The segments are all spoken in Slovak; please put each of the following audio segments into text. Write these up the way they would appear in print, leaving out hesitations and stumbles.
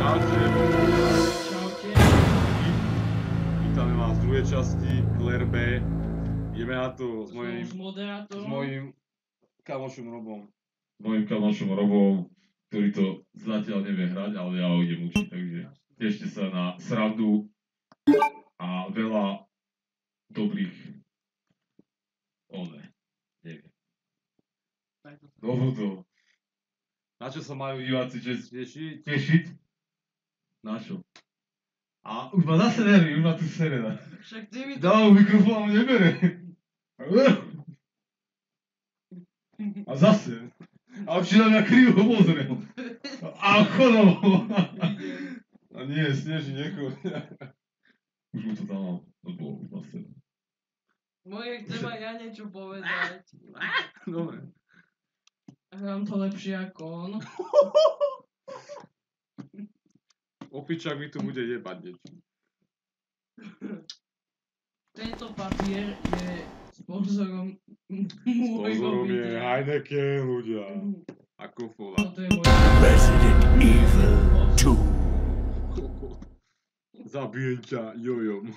Čaute. Čaute. Vítame vás v druhej časti Claire B. Ideme na to s mojím kamošom Robom. Mojím kamošom Robom, ktorý to zatiaľ nevie hrať, ale ja ho idem učiť, takže tešte sa na srandu a veľa dobrých neviem. Dôvodov. Na čo sa majú diváci tešiť? Na čo? A už ma zase neví, už ma tu sere. Však ty mi to... Dávam mikrofón, nebere. A zase. A včera mňa krivo pozrel. A chodovo. A nie, sneží niekoho. Už mu to dal do bohu zase. Moje, chcem aj ja niečo povedať. Dobre. Hrám to lepšie ako on. Opičák mi tu bude jebať, deti. Tento papier je sponzorom môjho Sponzorom je videa. Heineken, ľudia. A Kofola. Toto je môj... Resident Evil 2. Zabijem ťa jojom.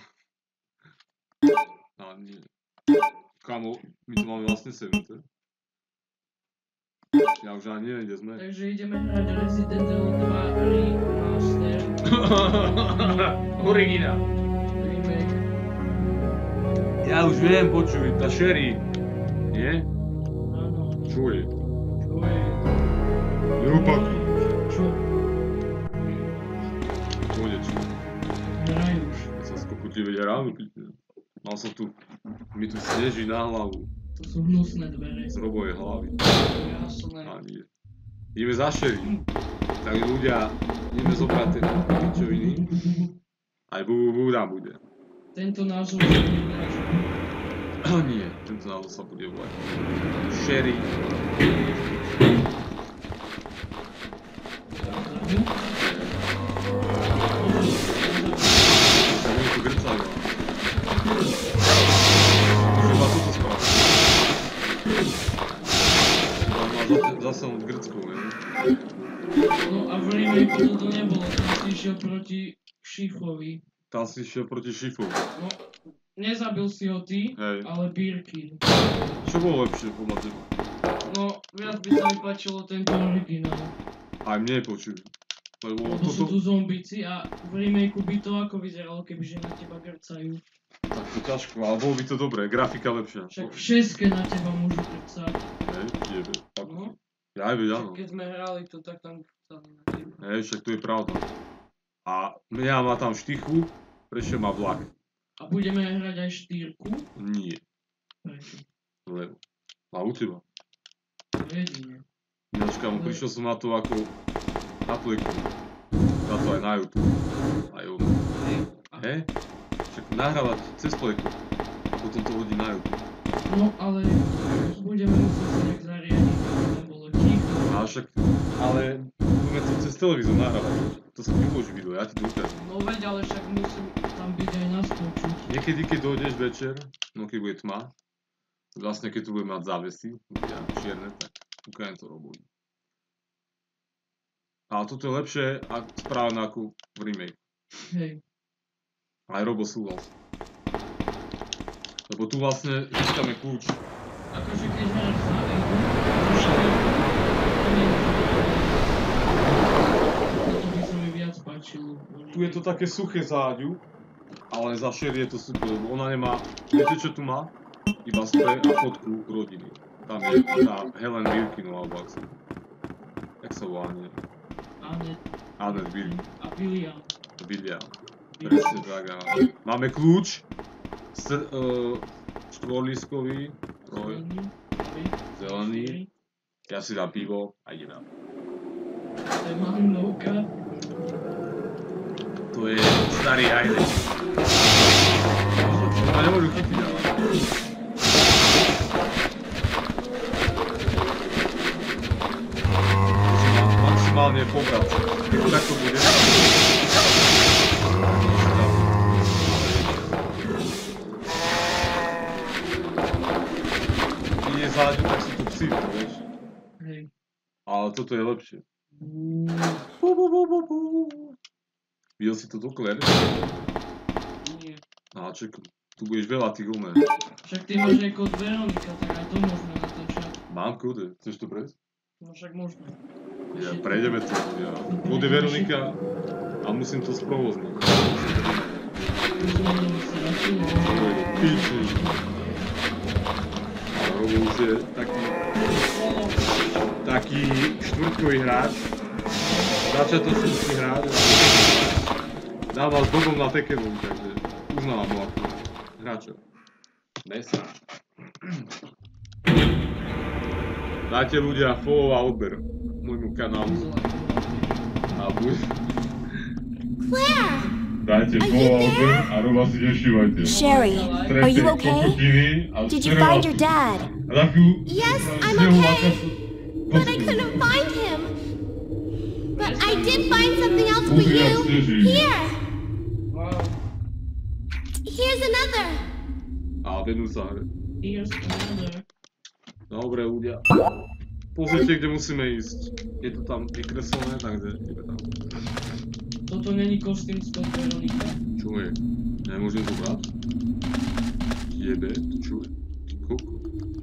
A nie. Kamo, my tu máme vlastne 7, Ja už ani neviem, kde sme. Takže ideme hrať Resident Evil 2 Remaster. Originál. Remake. Ja už viem, počuj, tá Sherry. Nie? Áno. Čo je? Čo je? Neopakuj. Čo? Konečne. Hraj už. Ja sa skokotlivé ráno pýtam. Mal som tu, mi tu sneží na hlavu. To sú hnusné dvere. Z Robovej hlavy. Jasné. A nie. Ideme za Sherry. Tak ľudia, ideme zobrať tie pičoviny. Aj bu tam bude. Tento názov sa nedáš. Nie, tento názov sa bude volať Sherry. Oni tu grcajú. Treba toto spraviť. Zase od Grcku, ne? No a v remakeu toto nebolo, tam si išiel proti Šifovi. Tam si išiel proti Šifu. No, nezabil si ho ty, Hej. ale Birkin. Čo bolo lepšie podľa teba? No, viac by sa mi páčilo tento originál. Aj mne počuj. Lebo Lebo sú toto... tu zombíci a v remakeu by to ako vyzeralo, kebyže na teba grcajú. Tak to ťažko, ale bolo by to dobré, grafika lepšia. Však v šeske na teba môžu grcať. Hej, jebe. No, Ja aj veď, áno. keď sme hrali to, tak tam grcali na teba. Hej, však to je pravda. A mňa má tam štychu, prešiel má vlak. A budeme hrať aj štýrku? Nie, Prečo? lebo. A u teba. Jedine. Ináč, kámo, prišiel som na to ako na pleku. Na to aj na YouTube. Aj on. Hej? Však nahrávať cez pleku. A potom to hodí na YouTube. No, ale budeme musieť sa nejak zariadiť, aby tam bolo ticho. Ale budeme to cez televízor nahrávať. To sa ti uloží video, ja ti to ukážem. No veď, ale však musím tam byť aj nás počuť. Niekedy, keď dojdeš večer, no keď bude tma, vlastne keď tu budeme mať závesy, ja čierne, tak ukážem to Robovi. Ale toto je lepšie spravené ako v remake. Hej. Aj Robo súhlas. Lebo tu vlastne získame kľúč. Akože keď hráš za Evu, to nie je toto by sa mi viac páčilo. Tu je to také suché záďu, ale za Sherry je to super, lebo ona nemá, viete čo tu má? Iba spray a fotku rodiny. Tam je tá Helen Birkinová, alebo jak sa volá, nie? Annette Birkin. A William. William. Presne tak, áno. Máme kľúč, štvorlískový, zelený. Ja si dám pivo a idem. To je mangovka. To je starý Heineken. A nemôžu chytiť, ale... Maximálne pobrať. Tak to bude. Ide záďu, tak si to psí, vieš. Hej. Ale toto je lepšie. Videl si to dokler? Nie. A čak, tu budeš veľa tých omer. Však ty máš aj kód Veronika, tak aj to môžeme natáčať. Mám kódy, chceš to prejsť? No však možno. Ja, prejdeme to. Ja. Kódy Veronika a musím to sprovozniť. Zmenili sa na chvíľu. To je piči. A Robo už je taký štvrtkový hráč. Začiatočnícky hráč. Dával s Bobom na Tekenu, takže uznávam ho ako hráča. Mesa. Dajte ľudia follow a odber môjmu kanálu. A buď... Claire! Dajte follow a odber a Roba si nešívajte. Sherry, are you okay? Did you find your dad? Yes, I'm okay. But I couldn't find him. But I did find something else for you. Here! Wow. Here's another. A vedú sa hre. Here's another. Dobre ľudia. Pozrite, kde musíme ísť. Je to tam vykreslené, takže ideme tam. Toto není kostým z toho Veronika. Čo je? Nemôžem to brať? Jebe, to čo je? Ty koko.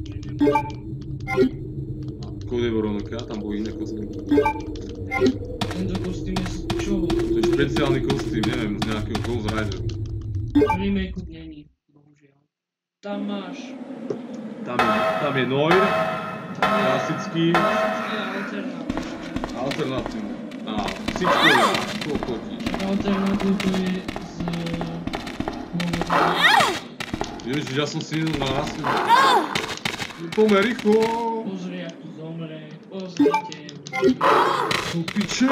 Kóde Veronika, tam boli iné kostýmy. Tento kostým je z čoho? To je špeciálny kostým, neviem, z nejakého Ghost Rideru. Remake není, bohužiaľ. Tam máš. Tam je Noir, klasický, alternatívny. A Sixkovia, kokoti. Alternatív to je z... Ježiš, ja som si nedal na rastlinu. Pomer rýchlo. Pozri, jak tu zomre. Pozrite. Tu piče.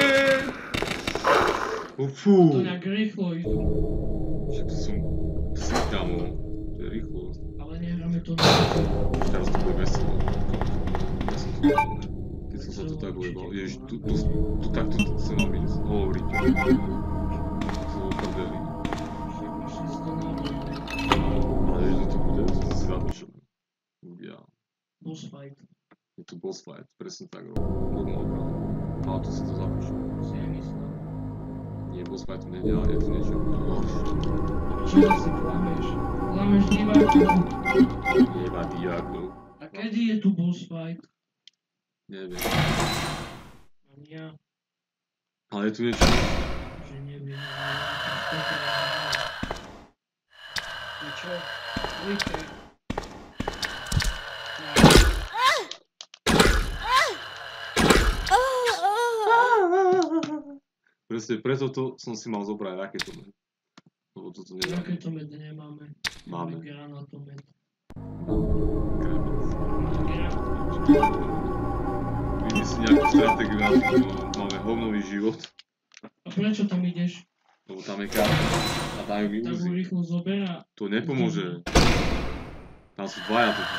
Fú. To nejak rýchlo idú. Však to som... Kámo, to je rýchlo. Ale nehráme to na to. Teraz to bude veselo. Ja som to... Keď som sa tu tak ujebal. Ježiš, tu takto chcem mám ísť. Hovoriť. To prdeli. Ale ježiš, to bude, to si zapíšem. Ľudia. Boss fight. Je tu boss fight, presne tak. Rovno obranu. Ale tu si to zapíšem. Si ja myslel. Nie, boss fight tu nejde, ale je tu niečo. Čo si klameš? Klameš divákov. Jeba diákov. A kedy je tu boss fight? Neviem. Ani ja. Ale je tu niečo. Že neviem. A čo? Dvojke. Presne, preto to som si mal zobrať raketomet. Lebo toto nemáme. Raketomet nemáme. Máme. Granatomet. Vidí si nejakú stratégiu na to, máme hovnový život. A prečo tam ideš? Lebo tam je karta a dajú mi Tak ho úzy. rýchlo zoberá. To nepomôže. Tam sú dvaja totiž.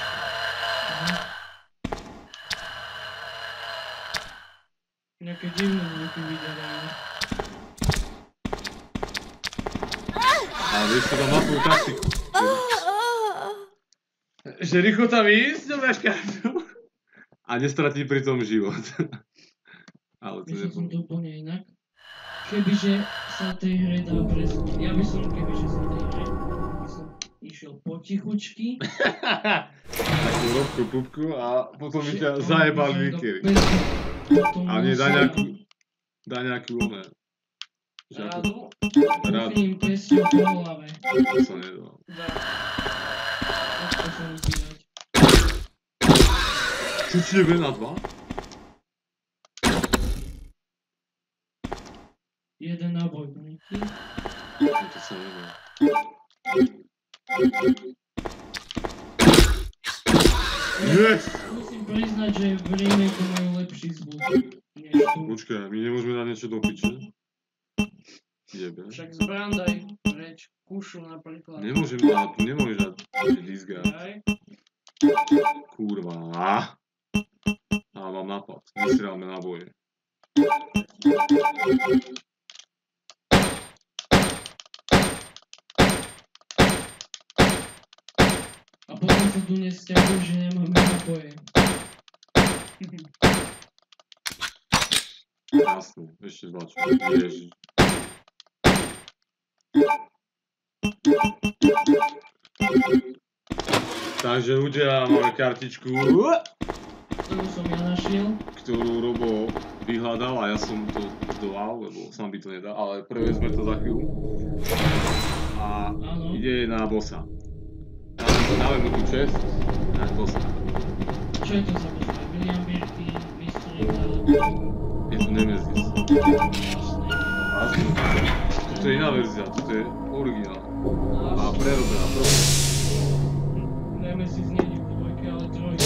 Nejaké divné zvuky vydávajú. Ale vieš, to tam má tvoju taktiku. Že rýchlo tam ísť, dobráš kartu. A nestratí pri tom život. Ale to Myslel som nepomôže. to úplne inak. Kebyže sa tej hre dá presne. Ja by som, kebyže sa tej hre, by som išiel potichučky. Takú robku pupku a potom by ťa zajebali výkery. A nie, dá nejakú oné. Rádu? Rád. Musím presne po hlave. To sa nedá. Dá. To sa musí dať. Čo ti jebe na 2? Jeden náboj, Niky. To sa nedá. Yes! Musím priznať, že v remake majú lepší zvuk. Než tu. Počkaj, my nemôžeme dať niečo do piče? Jebe. Však zbran daj preč. Kušu napríklad. Nemôžem dať, tu nemôžeš dať disgard. Daj. Kurva. A mám nápad. Vystrelme náboje. A potom sa tu nesťahuj, že nemáme náboje. Jasné, ešte zlačo. Ježiš. Takže ľudia, máme kartičku, Ktorú som ja našiel. ktorú Robo vyhľadal a ja som to zdolal, lebo sám by to nedal, ale prvé sme to za chvíľu. A ide na bossa. Dáme mu tú čest na bossa. Čo je to za bossa? William Birkin, Mystery, alebo... Je to Nemesis. Jasné. Toto je iná verzia, toto je originál. A prerobená, prosím. Nemesis nie je v dvojke, ale trojke.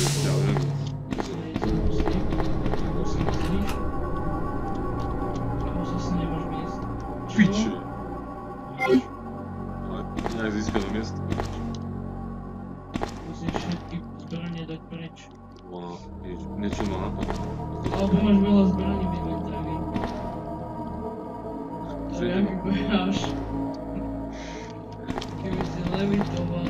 Piče. Ale nejak získané miesto. Musíš všetky zbranie dať preč. Wow, niečo má napadlo. Alebo máš veľa zbraní v inventári. To jak beháš. Keby si levitoval.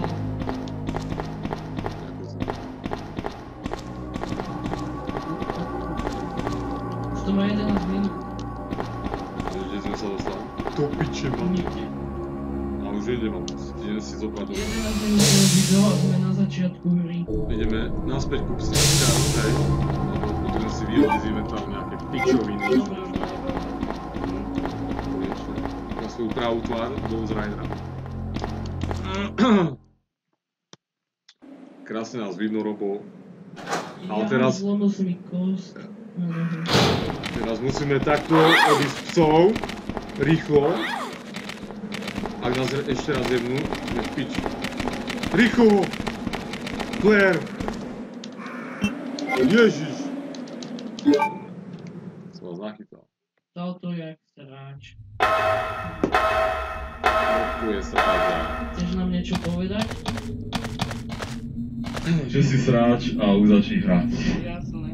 Už to má 11 minút. Kde sme sa dostali? To piče mám. Nikde. A už ideme, ideme si zobrať. 11 minút video a sme na začiatku hry. Ideme naspäť ku psíčkáru, hej. Lebo potrebujem si vyhodiť z inventáru nejaké pičoviny. Dobre, už Na svoju pravú tvár, Ghost Ridera. Krásne nás vidno, Robo. Ale teraz... Zlomil som mi kost. Teraz musíme takto odísť psov. Rýchlo. Ak nás ešte raz jebnú, sme v piči. Rýchlo! Claire! Ježiš! Som vás nachytal. Dal to jak sráč. Tu je sráča. Chceš nám niečo povedať? Že si sráč a už začni hrať. Jasné.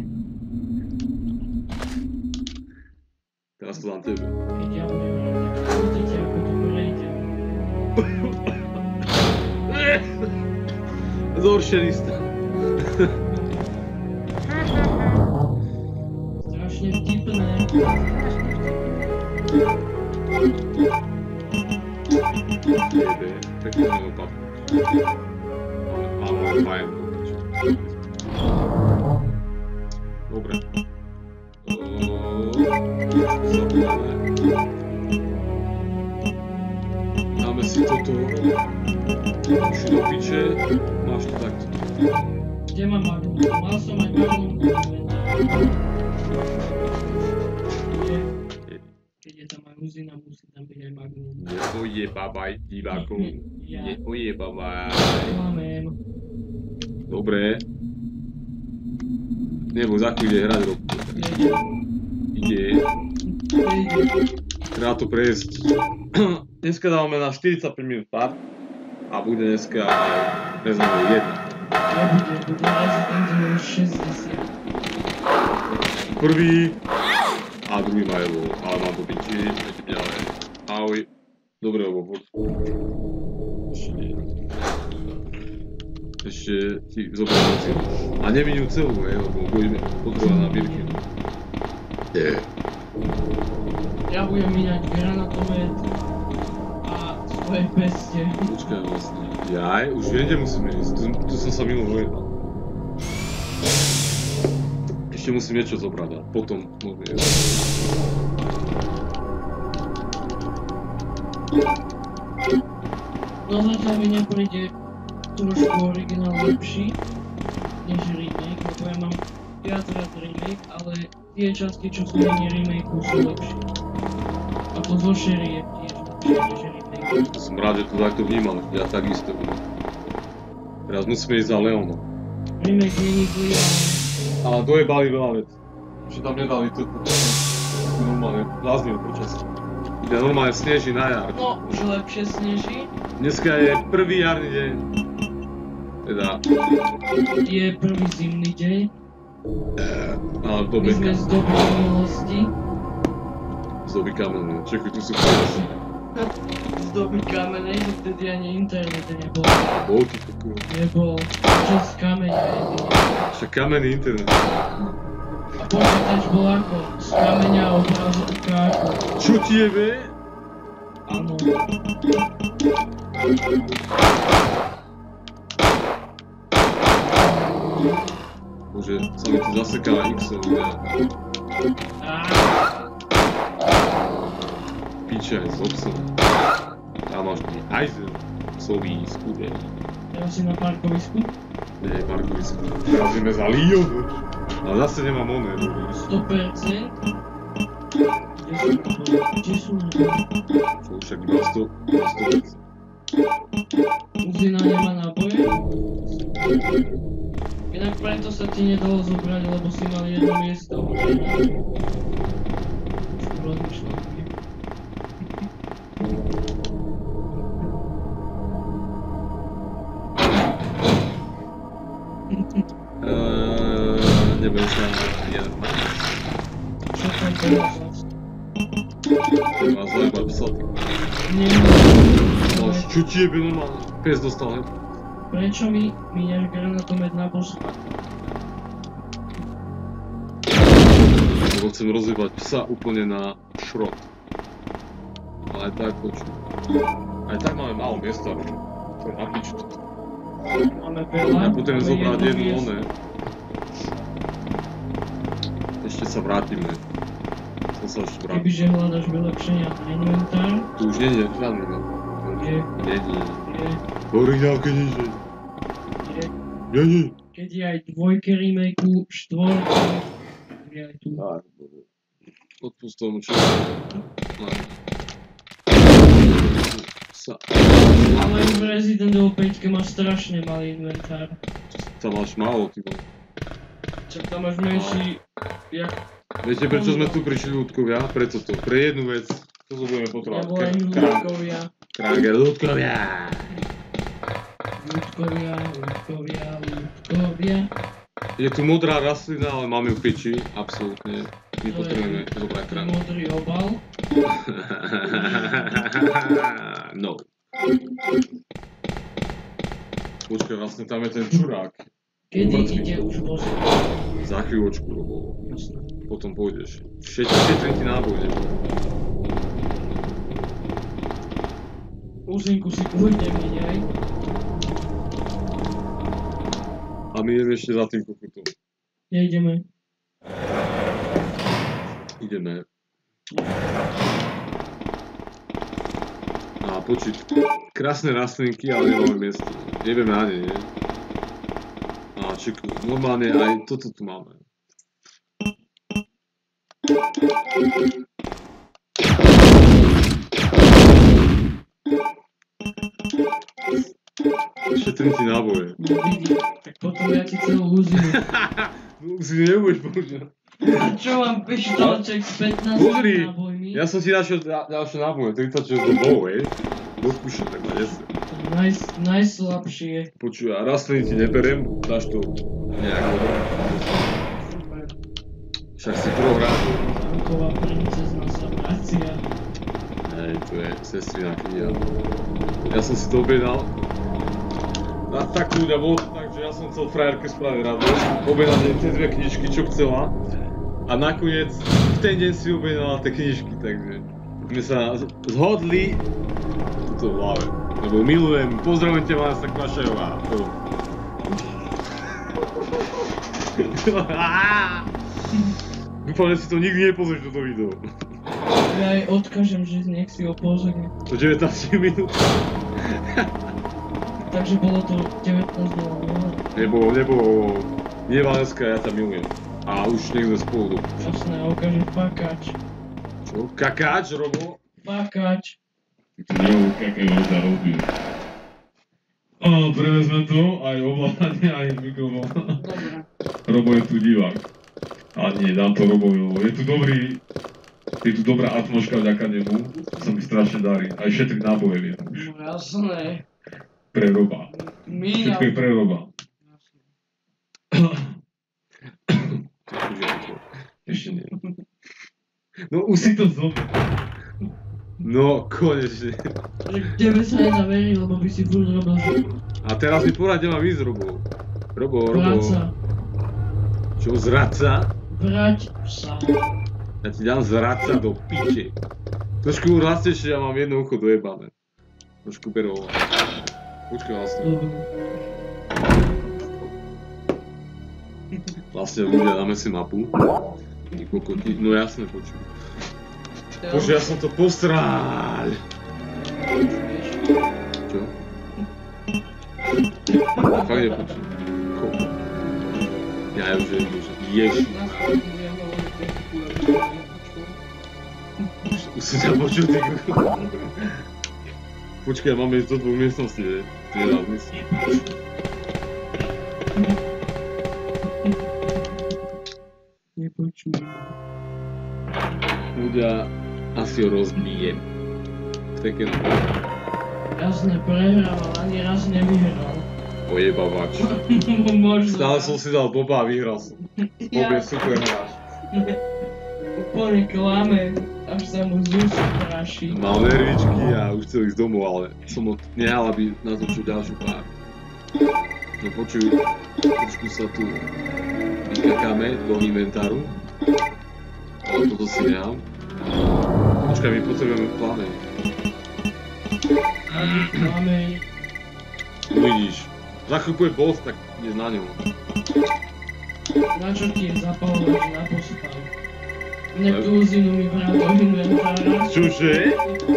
Teraz to dám tebe. Keď ja budem hrať, tak vidíte, ako to prejde. Zhoršený stav. Strašne vtipné. Jebe, pekne neopadnú. Máme fajn. Dobre. Zabudáme. Dáme si toto. Už do piče. Máš to takto. Kde mám Magnum? Mal som mať Magnum do inventáru. Keď je tam aj uzina, musí tam byť aj Magnum. Nepojebabaj divákov. Nepojebabaj. Klamem. Dobre. Nebo za chvíľu ide hrať Robku. Ide. Treba to prejsť. Dneska dávame na 45 minút part. A bude dneska aj Resident Evil 1. Bude Resident Evil 60. Prvý. A druhý Milo. Ale mám to piči. Idem ďalej. Ahoj. Dobre, lebo poď. Ešte nie. Ešte ti zoberiem si. A neminú celú, lebo budeme potrebovať na Birkinu. Ja budem míňať granatomet a svoje peste. Počkaj vlastne. Jaj, už viem, kde musíme ísť. Tu som sa mimo vojedal. Ešte musím niečo zobrať a potom môžeme ísť. No zatiaľ mi nepríde trošku originál lepší než remake, lebo ja mám viac rád remake, ale tie časti, čo sú menej remakeu, sú lepšie. A to zo šerie tiež lepšie než remake. Som rád, že to takto vnímal, ja takisto budem. Teraz musíme ísť za Leonom. Remake není zlý, Ale dojebali veľa vecí. Že tam nedali to normálne bláznivé počasie. Kde normálne sneží na jar. no už lepšie sneží. Dneska je prvý jarný deň. Teda, Je prvý zimný deň. ale v My dobe sme z doby minulosti. z doby kamennej. Čekuj, tu sú pojasy. Z doby kamenej, že vtedy ani internet nebol. Bol ty kokos. Nebol. Čo z kameňa jedine. Však kamenný internet. A počítač bol ako? Z kameňa obrazovka ako? Čo ti jebe? A Áno. Bože, sa mi tu zaseká X-ov, ja. Piče aj s obsom. Tam máš Aizen, psový skúder. Teraz si na parkovisku? Nie, parkovisku. Teraz ideme za Lio. Ale zase nemám oné. 100%. Kde sú? Čo však iba 100%. Uzina nemá náboje? Inak preto sa ti nedalo zobrať, lebo si mal jedno miesto. Rozmýšľam. Nebudem sa jeden mať. Čo tam teraz? Má zajebať psa. Čo ti jebe normálne? Pes dostal, ne? Prečo mi míňaš granatomet na božstva? Lebo chcem rozjebať psa úplne na šrot. Ale aj tak počuť. Aj tak máme málo miesta. To je na piču toto. Máme veľa. Ja potrebujem zobrať jednu miesto. oné. Ešte sa vrátime. Som sa ešte vrátil. Kebyže hľadaš vylepšenia na inventár, Tu už nie je žiadny, no. je, Nie. Originálke nie je. je. Nie. Keď je aj dvojke remakeu, štvorke, je aj tu. Tak, odpust tomu čo. Sa. Ale v Resident Evil 5 máš strašne malý inventár. Tam máš málo, ty vole. Čak tam máš menší, jak... Viete prečo sme tu prišli ľudkovia? Preto to. Pre jednu vec. To sa budeme potrebovať. Lebo aj ľudkovia. Kráger, ľudkovia. Ľudkovia. Je tu modrá rastlina, ale máme ju v peči. Absolútne. My potrebujeme zobrať krán. Modrý obal. No. Počkaj, vlastne tam je ten čurák. Kedy ide už voz? Za chvíľočku, lebo Jasné. potom pôjdeš. Šetrím ti náboj, nebo? Úzinku si pôjdem, aj. A my ideme ešte za tým kokutom. Nejdeme. Ideme. A počuť, krásne rastlinky, ale nemáme miesto. Nevieme na ne, nie? A čekuj, normálne aj toto tu máme. Šetrím ti náboje. No vidí, tak potom ja ti celú úzinu. Úzinu nebudeš používať. A čo mám pištoček s 15 Pozri, nábojmi? ja som ti našiel ďalšie náboje, 36 do bohu, hej. Do kúša, tak ma nese. Najslabšie. Počuj, a rastliny ti neberiem, dáš to nejak dobro. Super. Však si prohrál. Tanková princezna sa vracia. Hej, to je sestrina kniha. Ja som si to objednal. Na takú ľudia bolo to tak, že ja som chcel frajerke spraviť radosť. Objednal tie dve knižky, čo chcela. A nakoniec v ten deň si objednala tie knižky, takže sme sa zhodli tuto v hlave. Lebo milujem, pozdravujem ťa Vanessa Kvašajová. Dúfam, že si to nikdy nepozrieš toto video. Ja aj odkážem, že nech si ho pozrie. To 19 minút. Takže bolo to 19:00. Nebolo. Nie Vaneska, ja ťa milujem. A už niekde spolu. Jasné, a ukážem pakáč. Čo? Kakáč, Robo? Pakáč. Ty nerobu kakého za robil. Prevezme to, aj ovládanie, aj mikrofón. Dobre. Robo je tu divák. A nie, dám to Robovi, lebo je tu dobrá atmosféra vďaka nemu. Sa mi strašne darí. Aj šetriť náboje vie. No jasné. Pre Roba. Míňa. Všetko je pre Roba. Ešte nie. No už si to zober. to... No, konečne. Tebe sa nedá veriť, lebo by si furt robil, že... A teraz mi poradne mám ísť, Robo. Robo. Vráca. Čo, zradca? Vrať sa. Ja ti dám zradca do piče. Trošku rastejšie, ja mám jedno ucho dojebané. Trošku berovo. Počkaj vlastne. Vlastne ľudia, dáme si mapu. No jasne, počuj. Bože, ja som to postral. Čo? Fakt nepočujem. Ja už je, že ježi. Už si ťa počul, ty kuchu. Počkaj, máme ísť do dvoch miestností, že? Ty nedáš mysl. Nepočujem. Ľudia, asi ho rozbijem. Tekken. Jasne, prehral, ani raz nevyhral. Ojebavač. Možno. Stále som si dal Boba a vyhral som. Bob je super hráč. Úplne klame, až sa mu z úst praší. Mal nervičky a už chcel ísť domov, ale som ho nehal, aby natočil ďalšiu pár. No počuj, trošku sa tu vykakáme do inventáru. Ale toto si nehám. Počkaj, my potrebujeme plameň. Plameň. Uvidíš. Za chvíľku je boss, tak ideš na ňom. Na čo ti je zapalovač na pospal? Inak tú uzinu mi vrát do inventára. Čože?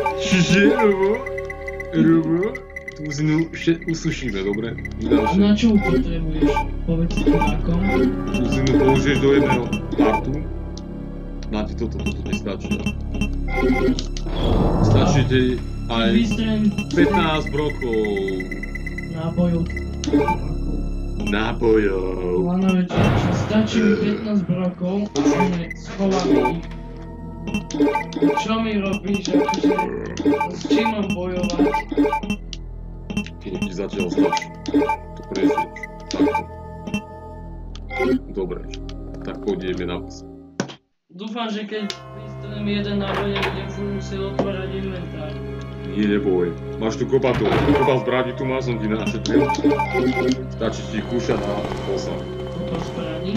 Robo? Tú uzinu usušíme, dobre? A na čo ju potrebuješ? Povedz divákom. Tú uzinu použiješ do jedného partu. Na ti toto nestačí. Stačí ti aj 15 brokov. Nábojov. Lanovič, stačí mi 15 brokov, sme schovaní. Čo mi robíš, akože, s čím mám bojovať? Keď ti zatiaľ stačí. To prežiješ. Takto. Dobre. Tak pôjdeme na psa. Dúfam, že keď vystrelím jeden náboj, nebudem furt musieť otvárať inventár. Nie, neboj. Máš tu kopa zbraní, tu máš, som ti našetril. Stačí ti kúšať a posad. Kopa zbraní?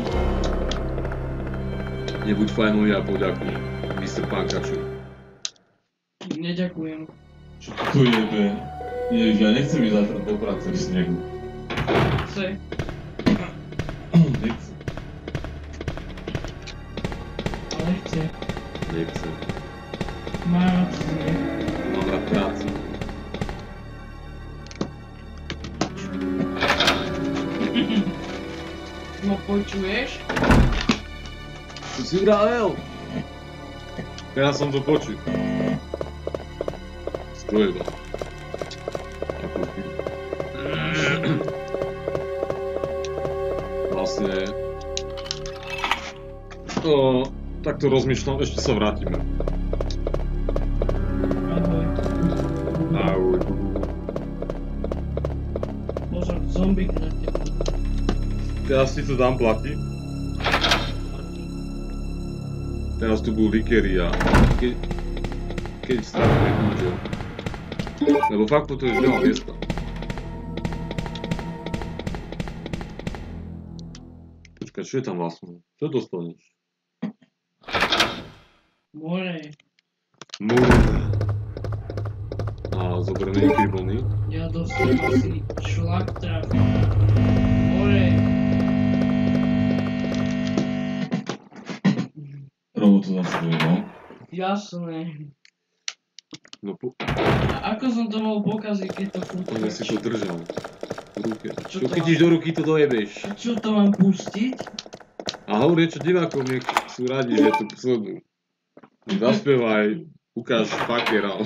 Nebuď fajnový a poďakuj. Mr. Pankaču. Neďakujem. Čo tu jebe? Ježiš, ja nechcem ísť zatra do práce v snehu. Chce. Nechcem. Ale chce. Nechcem. Má rád sneh. Mám rád prácu. No počuješ? Čo si vravel? Teraz som to počul. Strojba. Vlastne... Takto rozmýšľam, ešte sa vrátime. Ahoj. Pozor, zombík na teba. Teraz ti to dám platiť. Teraz tu budú likery a keď stratíme kľúčov. Lebo fakt potrebuješ veľa miesta. Počkaj, čo je tam vlastne? Čo dostaneš? More. More. A zoberieme inkry. Ja dostanem asi šlak trafi. More. Robo to zase no. Jasné. No A ako som to mohol pokaziť, keď to furt ja si to držal. V ruke. Čo Čo to chytíš do ruky, to dojebeš. A čo to mám pustiť? A hovor niečo divákom, nech sú radi, že to sledujú. Zaspievaj, ukáž fakera.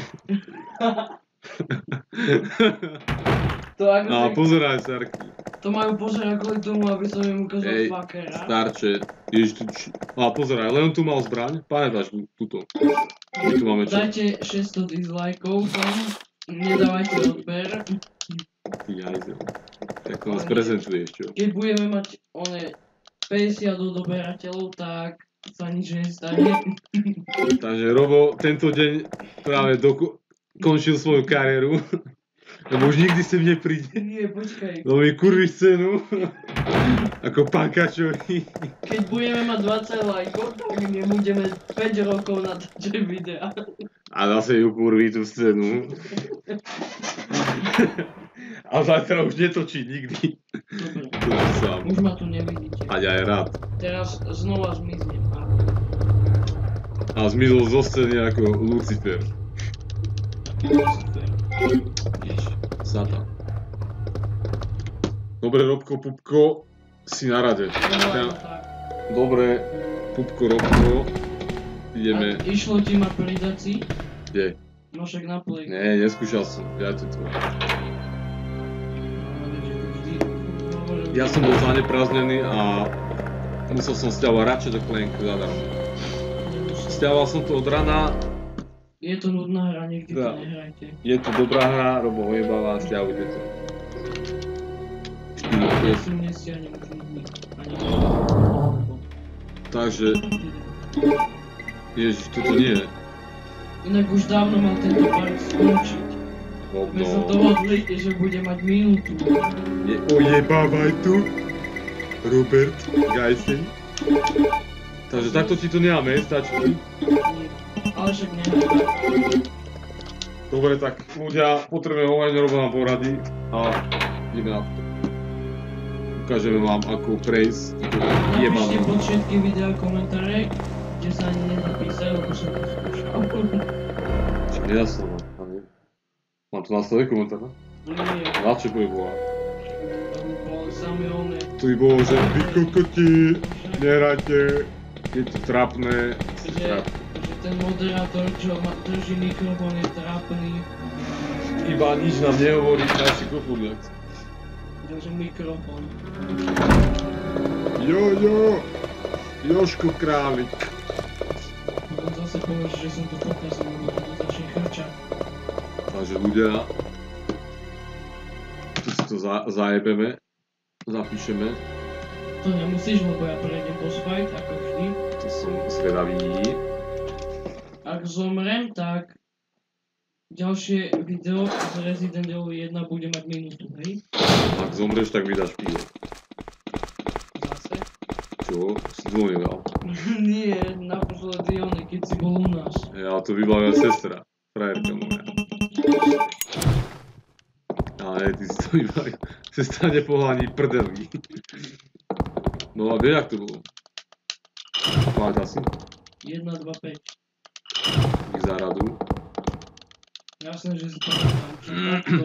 To ako A pozeraj, Sarky. To majú pozerať kvôli tomu, aby som im ukázal Ej, fuckera. starče. Ježiš, a pozeraj, len tu mal zbraň. Pamätáš túto. My tu máme čo? Dajte 600 dislikeov tam. Nedávajte odber. Ty jajzel. Tak to nás prezentuješ, čo? Keď budeme mať 50 odoberateľov, tak sa nič nestane. Takže Robo tento deň práve končil svoju kariéru. Lebo už nikdy sem nepríde. Nie, počkaj. Lebo mi kurví scénu. Ako pankačovi. Keď budeme mať 20 lajkov, tak my budeme 5 rokov natáčať videa. A zase ju kurví tú scénu. A zajtra už netočí nikdy. Dobre, už ma tu nevidíte. A ja aj rád. Teraz znova zmiznem. A zmizol zo scény ako Lucifer. Satan. Dobre, Robko, Pupko, si na rade. Dobre, Pupko, Robko, ideme. A išlo ti ma pridať si? Kde? No však na play. Nie, neskúšal som, ja to. Ja som bol zaneprázdnený a musel som stiahovať Ratchet & Clank zadarmo. Stiahoval som to od rana. Je to nudná hra, nikdy to nehrajte. Je to dobrá hra, Robo ho jebala, stiahujte to. Ja si nestiahnem už nikdy. Ani to. Takže... Ježiš, toto nie je. Inak už dávno mal tento part skončiť. My sa dohodli, že bude mať minútu. Ojebávaj tu, Robert Geisen. Takže takto ti to nemáme, stačí? Nie, ale však nehrajte. Dobre, tak ľudia, potrebujeme hovať, Robo nám poradí a ideme na to. Ukážeme vám, ako prejsť. Napíšte pod všetky videá komentáre, kde sa ani nezapísajú, lebo som to skúšal. Čo nedá sa vám, ale... Mám tu nastavené komentár, ne? Nie. Na čo bude volať? To by bolo samé oné. Tu by bolo, že vy kokoti, nehrajte, je to trápne, Že ten moderátor, čo drží mikrofón, je trápny. Iba nič nám nehovorí, naši kofúliak. Drží mikrofón. Jožko Králik. On zase povieš, že som tu pokazil, lebo to začne chrčať. Takže ľudia, tu si to zajebeme, zapíšeme. To nemusíš, lebo ja prejdem boss fight, ako vždy. To som zvedavý. Ak zomrem, tak ďalšie video z Resident Evil 1 bude mať minútu, hej? Ak zomreš, tak vydáš pivo. Zase? Čo? Si dlho nedal. Nie, naposledy Jony, keď si bol u nás. Ja to vybavia sestra, frajerka moja. Ale ty si to vybavia. Sestra nepohla ani prdelí. No a vieš, jak to bolo? Pamätá si? 1, 2, 5. Ich záradu. Jasné, že si to pamätám, že takto.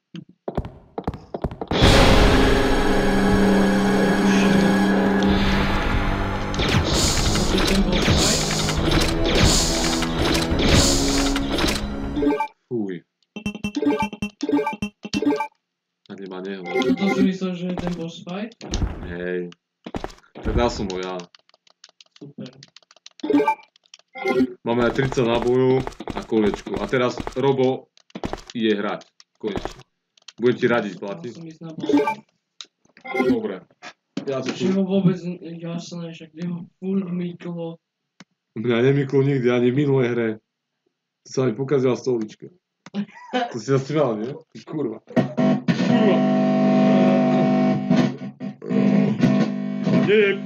Ten boss fight? Fuj. A nemá nehovor. To si myslel, že je ten boss fight? Hej. Teda som ho ja. Super. Máme aj 30 nábojov a kolečko. A teraz Robo ide hrať. Konečne. Budem ti radiť, platí? Musím ísť na boss fight. Dobre. Ja to Že tu... ho vôbec jasné, však jeho furt myklo. Mňa nemyklo nikdy, ani v minulej hre. To sa mi pokazila stolička. To si zasmial, nie? Ty kurva. Kurva. Nie.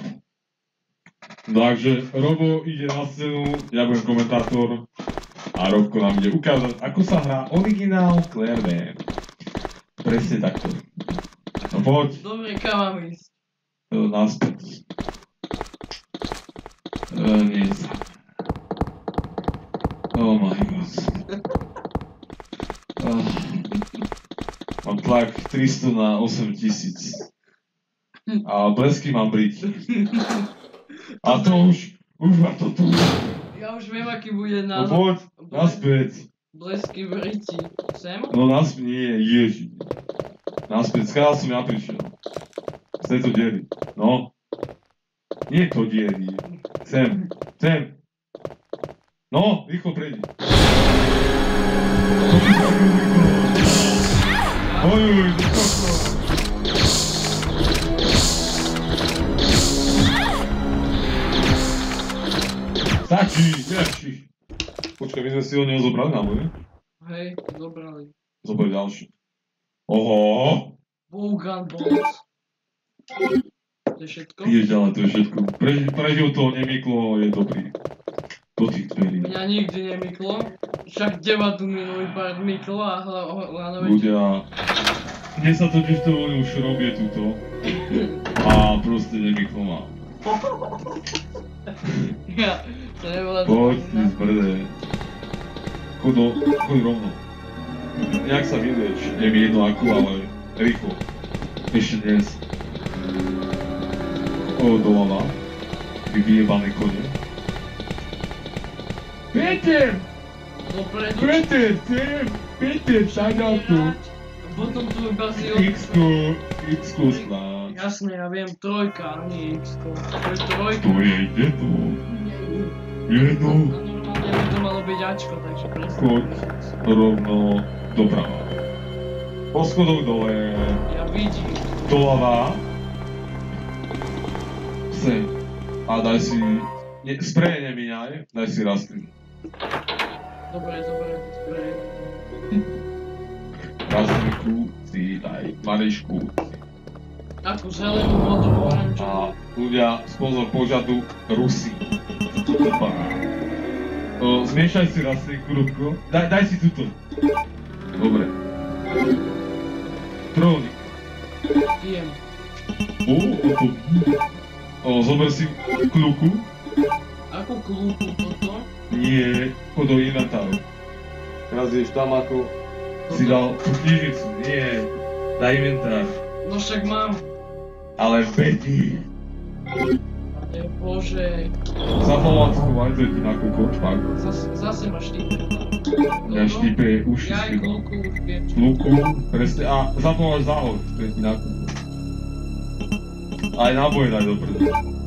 Takže Robo ide na scénu, ja budem komentátor a Robko nám ide ukázať, ako sa hrá originál Claire Van. Presne takto. No poď, Dobre, kam mám ísť? naspäť. Nie sa. Oh my god. Mám tlak 300 na 8000. A blesky mám briť. A to už ma to tu. Ja už viem, aký bude No názov. poď, naspäť. Blesky v riti. Sem? No naspäť, nie, ježi. Naspäť, skáľ som ja prišiel. Z tejto diery. No. Nie to diery. Sem. No, rýchlo prejdi. Oj, vysoko. Stačí, nešíš. Počkaj, my sme si ho neozobrali na boje? Hej, zobrali. Zober ďalší. Oho! Bougan Balls. To je všetko? Ideš ďalej, to je všetko. Prežil to, nemyklo, je dobrý. Do tých dverí. Mňa nikdy nemyklo. Však teba tu minulý pár myklo a hlavne... Ľudia, mne sa totiž to už robie túto. A proste nemyklo má. Ja, to nebola Poď si zbrde. Choď rovno. Jak sa vylieš, je mi jedno ako, ale rýchlo. Ešte dnes. Doľava. Vy vyjebané kone. Peter! Dopredu. Peter, šaďal tu. Potom tu iba si X-ko sláč. Jasné, ja viem, trojka, nie X-ko. To je trojka. To je jedno. Jedno. A normálne by to malo byť Ačko, takže presne. Choď rovno doprava. Po schodoch dole. Ja vidím. Doľava. Sem. A daj si... Spreje nemíňaj, daj si rastlinu. Dobre, sprej. Rastlinku si daj, maličku. Takú zelenú, modrú, oranžovú. A ľudia, spozor požadu, Rusi. Zmiešaj si rastlinku, Rúbko. Daj si túto. Dobre. Trojnik. Pijem. Zober si kľúku. Akú klúku toto? Nie, chod do inventáru. Teraz ideš tam ako... Si dal tú knižnicu, nie. Daj inventár. No však mám. Ale v peti. Pane Bože. Za pomoc aj to ti na kúko, špák. Zase ma štípe tam. Ja štípe uši Ja si aj ma. klúku už viem. Luku, presne, a zapomáš záhod, to je ti na kúko. Aj náboje daj dopredu.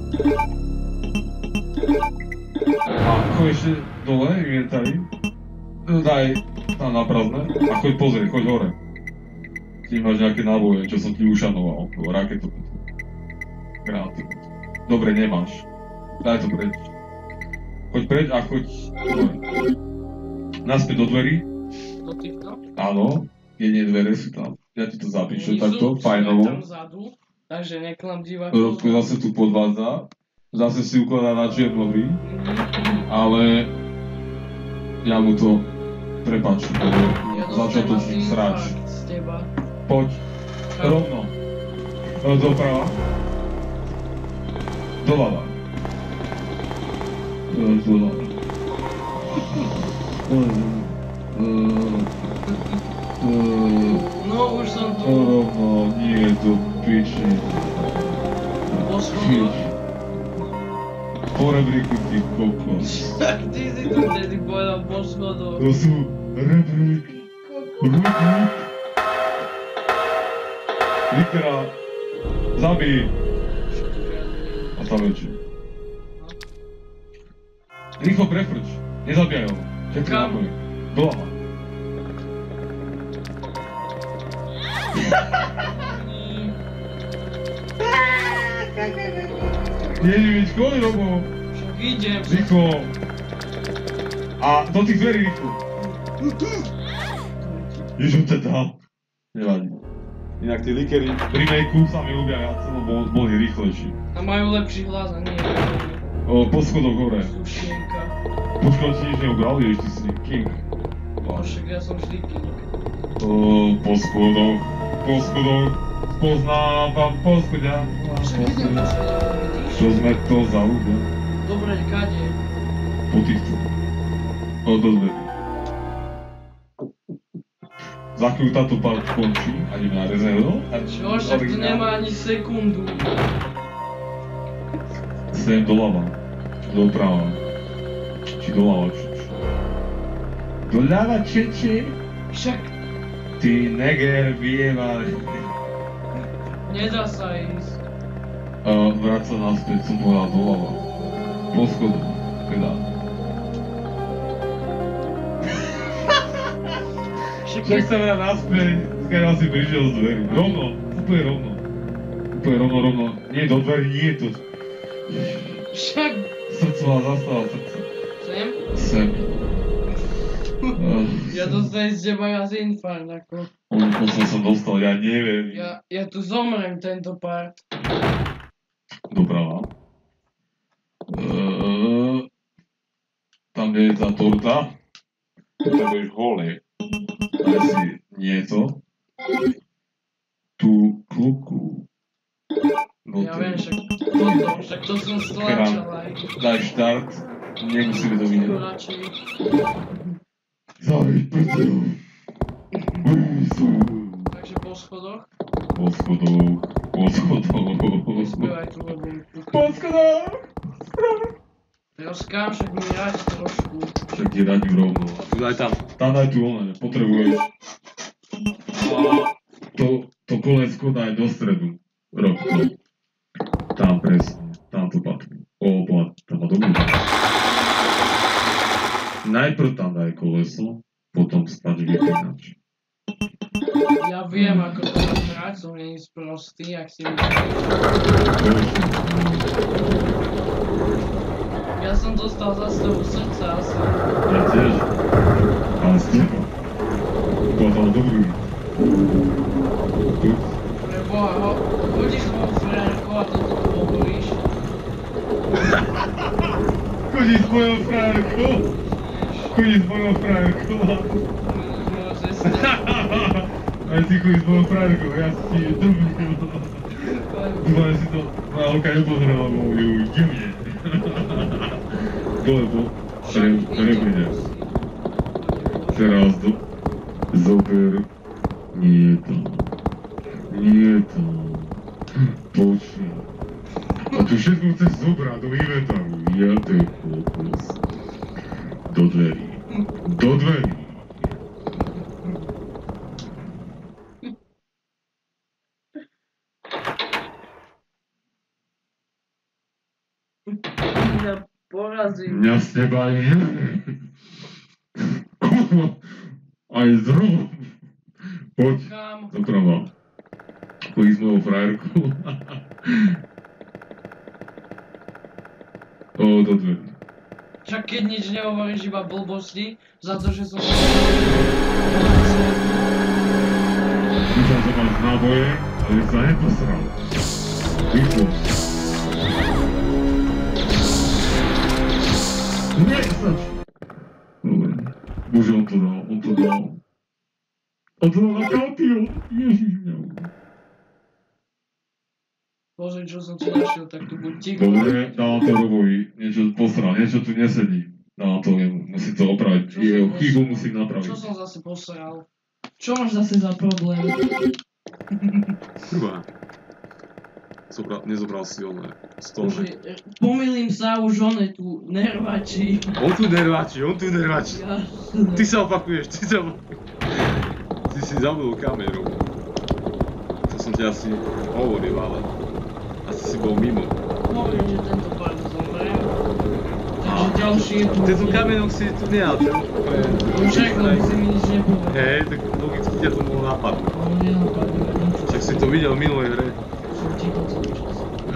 A choď ešte dole, inventári. Daj tam na prázdne a choď pozrieť, choď hore. Ty máš nejaké náboje, čo som ti ušanoval, raketu. Granáty. Dobre, nemáš. Daj to preč. Choď preč a choď hore. Naspäť do dverí. Do týchto? Áno, jedné dvere sú tam. Ja ti to zapíšem Nizu, takto, sú fajnovo. tam vzadu, takže neklam divákov. Rodko zase tu podvádza. Zase si ukladá na čiernový. Ale... Ja mu to prepáčim, lebo začal to sráč. Z teba. Poď. Rovno. Doprava. Doľava. Doľava. No už som tu. Rovno, nie do piči. Po schodoch. Po rebríku, ty kokos. Tak ty si tu vtedy povedal po schodoch. To sú rebríky. Rubík. Litera. Zabij. A tam väčšie. Rýchlo prefrč. Nezabijaj ho. Všetky Kam? náboje. Doľava. Ježiš, koľko robov? Však idem. Rýchlo. A do tých dverí rýchlo. Ježiš, on ťa dal. Nevadí. Inak tie likery... V remakeu sa mi ľúbia viac, lebo boli rýchlejší. A majú lepší hlas a nie. Po schodoch hore. Sušienka. Počkaj, ti nič neubral, vieš, ty si king. No však ja som vždy king. Po schodoch. Poznávam po schodoch. Však idem po schodoch, vidíš? Čo sme to za ľudia? Dobre, kade? Po týchto. Do dverí. Za chvíľu táto part končí, ani na rezervu. Čo? Však to nemá ani sekundu. Sem doľava. Doprava. Či doľava, či. Doľava, či. Však Ty neger vyjebal. nedá sa ísť. Vráť sa naspäť, som povedal doľava. Po schodu, teda. Však sa vrát naspäť, skáďal si prišiel z dverí. Rovno, úplne rovno. Nie do dverí, nie to. Však Srdcová zastava srdca. sem? Sem. Ja dostanem z teba raz infarkt, ako. Poslal som dostal, ja neviem. Ja tu zomrem tento part. Doprava. Tam je tá torta. Potrebuješ hole. Daj si nieco. Tú kluku. Ja viem, však to som stlačal aj. Daj štart. Nemusíme to vidieť. Radšej. Zaviť prdelu. Takže po schodoch. Po schodoch. Spievaj tú hudbu. Po schodoch. Rozkám, však mi rať trošku. Však ti radím rovno. Daj tam. Tam daj tu one, potrebuješ. A to kolesko daj do stredu. Rok to. Tam presne. Tam to patrí. Tam má dobrý. Najprv tam daj koleso, potom spač vypínač. Ja viem, ako to hrať, som nie sprostý, ak si mi... Ja som dostal za stavu srdca asi. Ja tiež. Ale z teba. Potom dobrý. Preboha, chodíš s mojou frajerkou a toto tu hovoríš? Chodí s mojou frajerkou. Moja sestra. Aj ty chodí s mojou frajerkou, ja si ti dobrý. Dúfam, že si to moja holka nepozrela, bo ju jemne. Lebo repríde. Teraz zober. Nie to. Počuj. A tu všetko chceš zobrať do inventáru. Ja to je kokos. Do dverí. Mňa porazí. Mňa z teba je. Aj zrom. Poď. Kam? Doprava. Chodí s mojou frajerkou. Do dverí. Však keď nič nehovoríš, iba blbosti, za to, že som... Dúfam, že máš náboje, ale sa neposral. Rýchlo. Nestač! Dobre. Bože, on to dal. On to dal na kautíl. Ježišňa. Pozri, čo som ti našiel, tak tu buď ticho. Dobre, dávam to Robovi. Niečo posral, niečo tu nesedí. Dávam to jemu, musím to opraviť. Jeho chybu musím napraviť. Čo som zase posral? Čo máš zase za problém? Kurva. Nezobral si oné. Stolné. Pomýlim sa, už on je tu nervačí. On tu nervačí. Jasné. Ty sa opakuješ. Ty si zabudol kameru. To som ti asi hovoril, ale asi si bol mimo. Hovorím, že tento pár zomriem. Takže ďalší je tu. Tento kamenok si tu nehádzal. Však, lebo si mi nič nepovedal. Hej, tak logicky ťa to mohlo napadnúť. Ale nenapadne ma nič. Však si to videl v minulej hre. Som ticho celý čas.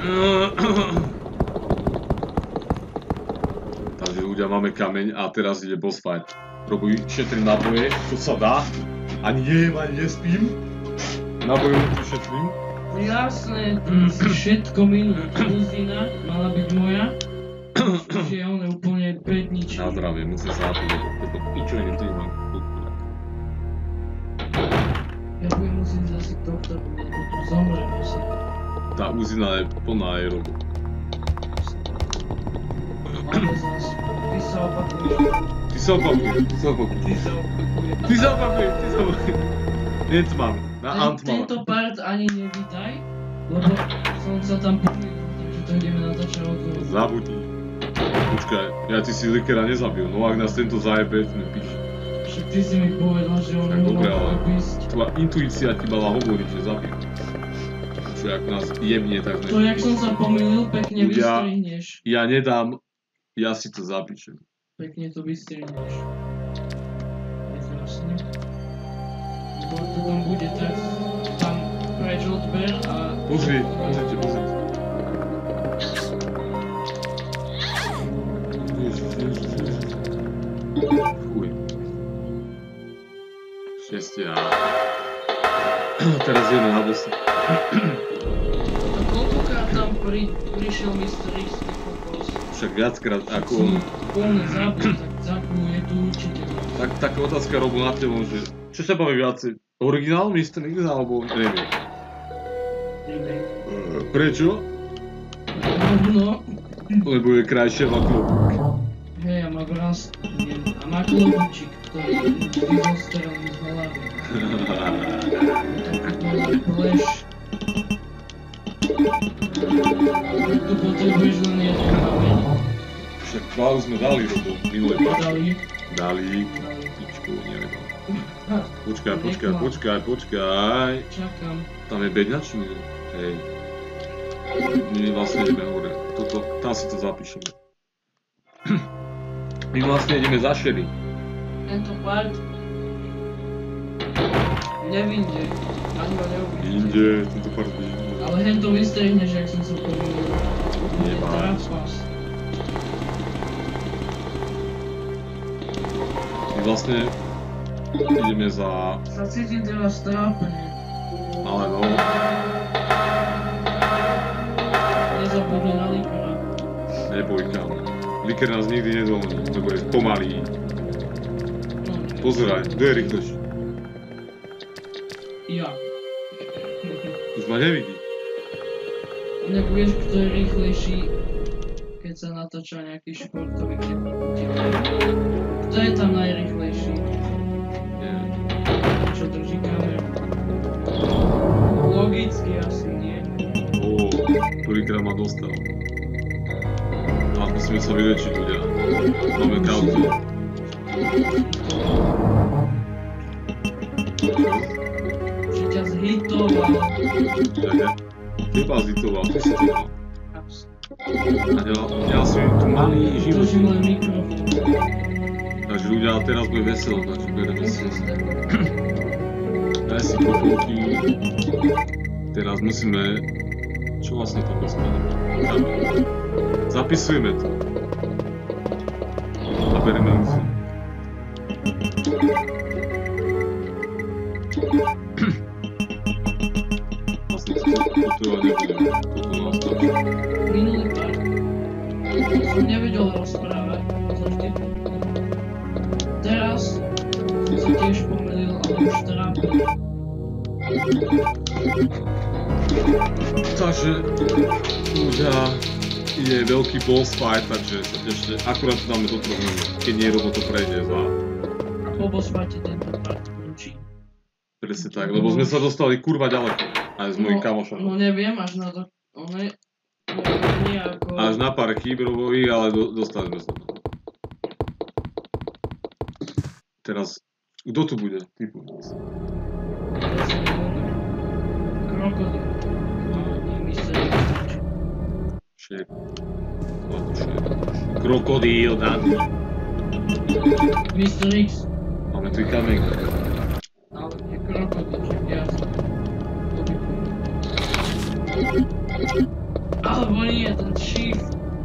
Takže ľudia, máme kameň a teraz ide boss fight. Robuj, šetrím náboje, čo sa dá. Ani nejem, ani nespím. Nábojom tu šetrím. Jasné, ty si všetko minul. Uzina mala byť moja. Čiže on je úplne bedničný. Na zdravie, musím sa napovedať. Toto pičovanie, to nemám podpúdať. Ja budem musieť zase tohto, lebo tu zomrem asi. Tá uzina je plná aj robu. Ale zase, ty sa opakuješ. Ty sa opakuješ. Ant-Man, na Ant-Mana. Tento part ani nevítaj, lebo som sa tam pomýlil, takže to ideme natáčať od znovu. Zabudni. Počkaj, ja ty si Likera nezabil, no ak nás tento zajebe, sme piči. Však ty si mi povedal, že on Tak dobre, ale obísť. tvoja intuícia ti mala hovoriť, že zabil. Čo ak nás jemne, tak To, jak som sa pomýlil, pekne vystrihneš. Ja nedám, ja si to zapíšem. Pekne to vystrihneš. Je krásne. To tam bude tak, tam preč odber a... Pozri. Ježiš. Fuj. Šestia. Teraz jedno na bossa. A koľkokrát tam prišiel Mr. X, ty kokos? Však viackrát ako on. Plné zápis, tak zápis je tu určite. Tak taká otázka Robo na tebou, že čo sa baví viacej? Originál Mr. X alebo remake? Remake. Prečo? No. Lebo je krajšie ako Hej, a má vraz... A má klobučík, ktorý vyzostrel z hlavy. Taký pleš. Tu potrebuješ len jeden kameň. Však chválu sme dali, Robo, minulé páči. Dali. Tičku, neviem. Počkaj. Čakám. Tam je beďačný, hej. My vlastne ideme hore. Tam si to zapíšeme. My vlastne ideme za Sherry. Tento part... Nevinde. Ani ho neuvidíte. Inde, tento part inde. Ale hen to vystrihneš, jak som sa pomýlil. Nebáč. Trápas. My vlastne ideme za... Sa cítim teraz trápne. Ale no, Nezabudli na Likera. neboj kam. Liker nás nikdy nezvolní, lebo je pomalý. Pozeraj, kto je rýchlejší? Ja. Už ma nevidí. Inak vieš, kto je rýchlejší, keď sa natáča nejaký športový klip. Kto je tam najrýchlejší? Neviem. Čo drží kameru? Logicky asi nie. Ktorýkrát ma dostal. A musíme sa vylečiť ľudia. Máme kauzu. Že ťa zhitoval. Čakaj. Teba zhitoval, ty si to mal. A ja som tu malý život. Držím len mikrofón. Takže ľudia, teraz bude veselo, takže budeme veselo. Daj si pokolky. Teraz musíme... Čo vlastne tam dostaneme? Zapisujeme to. A bereme úzum. Vlastne toto ja nebudem. Toto nás stačí. Minulý part. Som nevedel rozprávať. Zavždy. Teraz som sa tiež pomýlil, ale už trápil. Takže ľudia, je veľký boss fight, takže sa tešte. Akurát to dáme do 3 minút, keď nie Robo to prejde za... A po boss fighte tento part končí. Presne tak, lebo sme sa dostali kurva ďaleko. Aj s mojím kamošom. No neviem, až na to... Nie ako... Až na pár chýb Robových, ale dostali sme sa. Teraz, kto tu bude? Typu nás. Krokodil. Nie Mr. X. Šéf. Krokodíl, Dani. Mr. X. Máme tu kameň. Ale nie krokodil, že jasne. Alebo nie, ten Chief.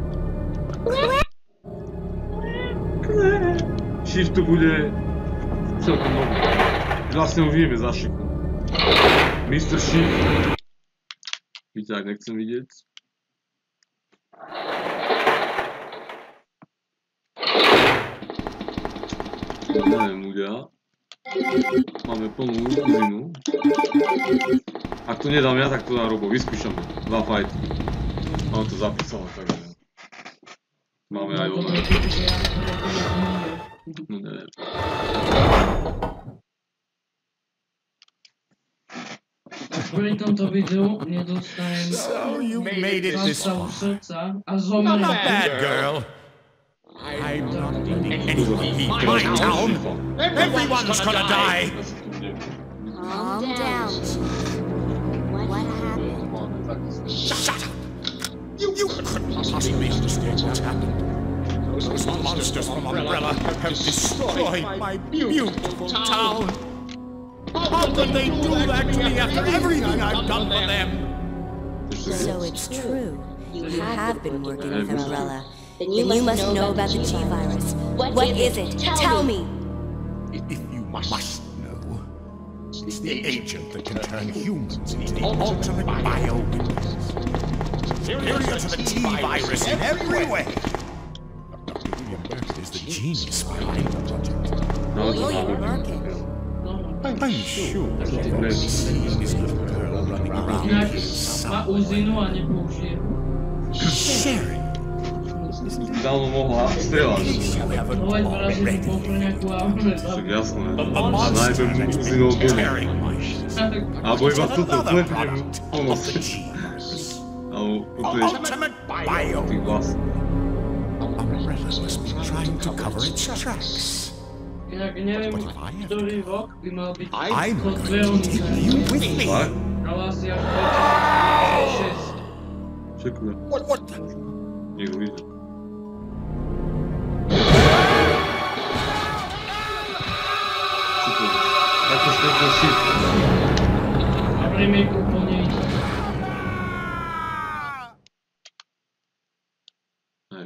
Chief tu bude celkom dobrý. Vlastne ho vieme za šiku. Mr. Chief. Víte, ak nechcem vidieť. Neviem, ľudia. Máme plnú uzinu. Ak to nedám ja, tak to dá Robo. Vyskúšame. 2 fighty. Máme to zapísané, takže... Máme aj ono. No neviem. Pri tomto videu nedostanem zastavu srdca a zomriem. Not bad, girl. I'm not needing anything. My town. Everyone's gonna die. Calm down. What happened? Shut up. You couldn't possibly understand what's happened. Those monsters from Umbrella have destroyed my beautiful town. How could they do that to me after everything I've done for them? So it's true. You have been working with Umbrella. Then you must know about the G-Virus. What is it? Tell me! If you must know, It's the agent that can turn humans into ultimate bio-weapons. Superior to the T-virus in every way. Dr. William Burke is the genius behind the project. William Birkin. I'm sure that you've already seen this little girl running around here Ma somewhere. uzinu a nepoužije. Sharing. Dávno mohla strieľať. Ovaj vraží po nejakú Však amuletu. jasné. A najprv mu uzinul gene. Alebo iba toto, klepne mu po nose. Alebo toto je Ultimate bio. tý vlastný. Umbrella must be trying to cover its tracks. Inak neviem, ktorý rok by mal byť I'm to going to dveľný. take you with me. Tak? Ale asi až 2006. Čekujem. What the? Niekto vidí. Čekujem. Takto skôr shit. A v remake úplne iné. Hej.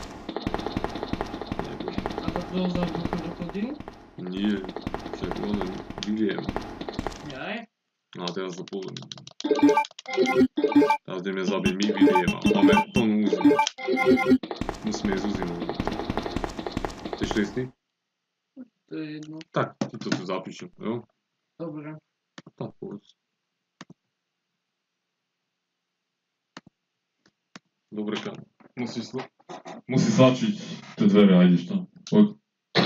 A to bolo za krokodíl? Nie. Však len William. Jaj? No a teraz to poviem. Teraz ideme zabiť my Williama. Máme plnú úzinu. Musíme ísť úzinu. Chceš to istý? To je jedno. Tak, ti to tu zapíšem, jo? Dobre. Tak povedz. Dobre, kam. Musí stlačiť tie dvere a ideš tam. Poď.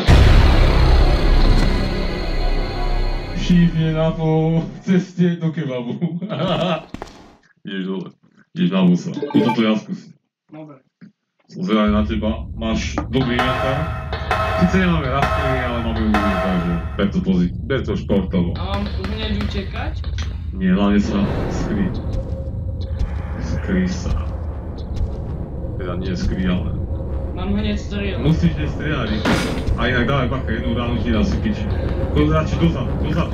Šípne na po ceste do kebabu. Ideš dole. Ideš na busa. Potom to ja skúsim. Dobre. Som zvedavý na teba. Máš dobrý inventár. Sice nemáme rastliny, ale máme úzim, takže ber to športovo. A mám hneď utekať? Nie, hlavne sa skryť. Skryj sa. Teda nie skryj, ale... Mám hneď strieľať. Musíš nestrieľať rýchlo. A inak dávaj bacha, jednu ránu ti dá si piči. Choď radšej dozadu.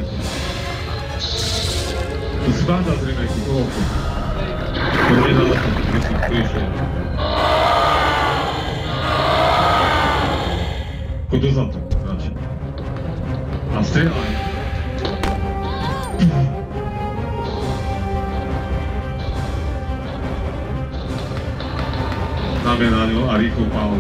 To si báda z remakey, toho. To nie je na to, musím prišiel. Choď dozadu, radšej. A strieľaj. Dáme na ňo a rýchlo pálu.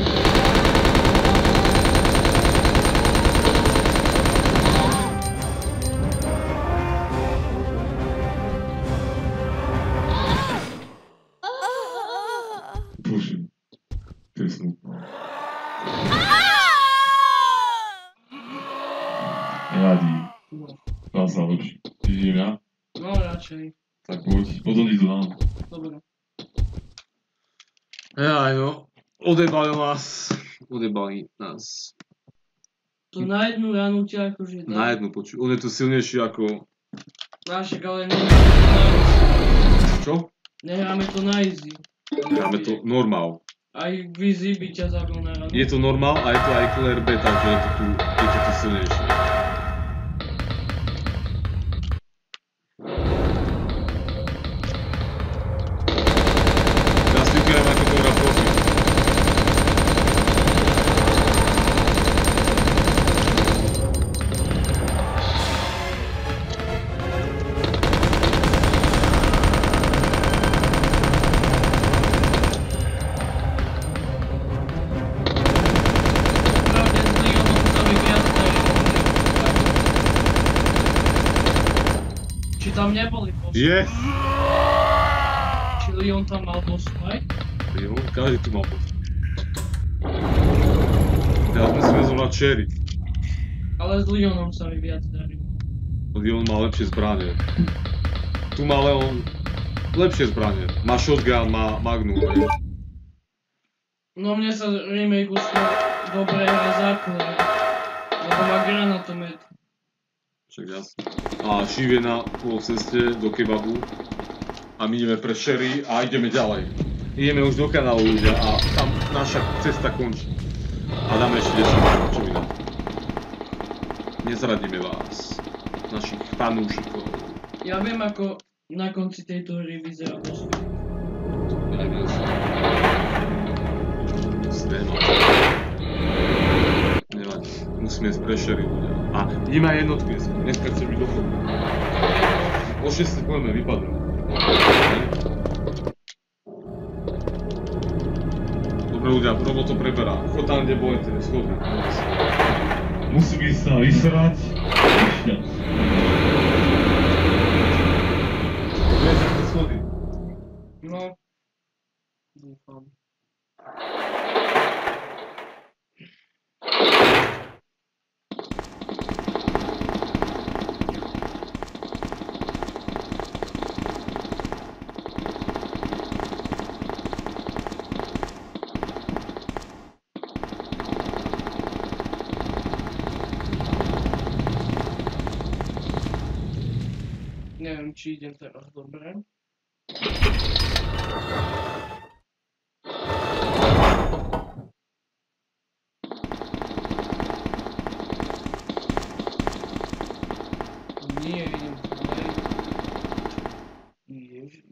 Puším. To je smutné. Nevadí. Dám sa lepšie. Idem ja? No radšej. Tak poď. Potom ti to dám. Dobre. Jaj no, odebali nás. To na jednu ránu ťa akože dá. Na jednu počuť, on je tu silnejší ako... Nášek, ale nehráme to na easy. Čo? Nehráme to na easy. Hráme to normál. Aj v easy by ťa zabil na ránu. Je to normál a je to aj clear B, takže je to tu silnejšie. Ja si ukážem, ako to hrá profi. Pravde s Leonom sa mi viac darí. Či tam neboli boss? Yes! Či Leon tam mal boss fight? Jo, každý tu má pocit. Teraz musíme zobrať Cherry. Ale s Leonom sa mi viac darí. Leon má lepšie zbranie. Tu má Leon lepšie zbranie. Má shotgun, má magnum. No mne sa remake skôr dobre hra základ. Lebo má granatomet. Však jasne. A Shiv je na polceste do kebabu. A my ideme pre Sherry a ideme ďalej. Ideme už do kanálu ľudia a tam naša cesta končí. A dáme ešte 10 čo mi dá. Nezradíme vás. Našich fanúšikov. Ja viem ako na konci tejto hry vyzerá boss fight. Tak jasne. Stéma. Nevadí. Musíme ísť pre Sherry ľudia. A ideme aj jednotky, dneska chce byť dochodný. O 6 si povieme, vypadnú. Dobre ľudia, Robo to preberá. Chod tam, kde boli tie schody. Musíme sa vysrať. Viete, tie schody. No. Dúfam. Neviem, či idem teraz dobre. Nie, idem zle. Ježiš.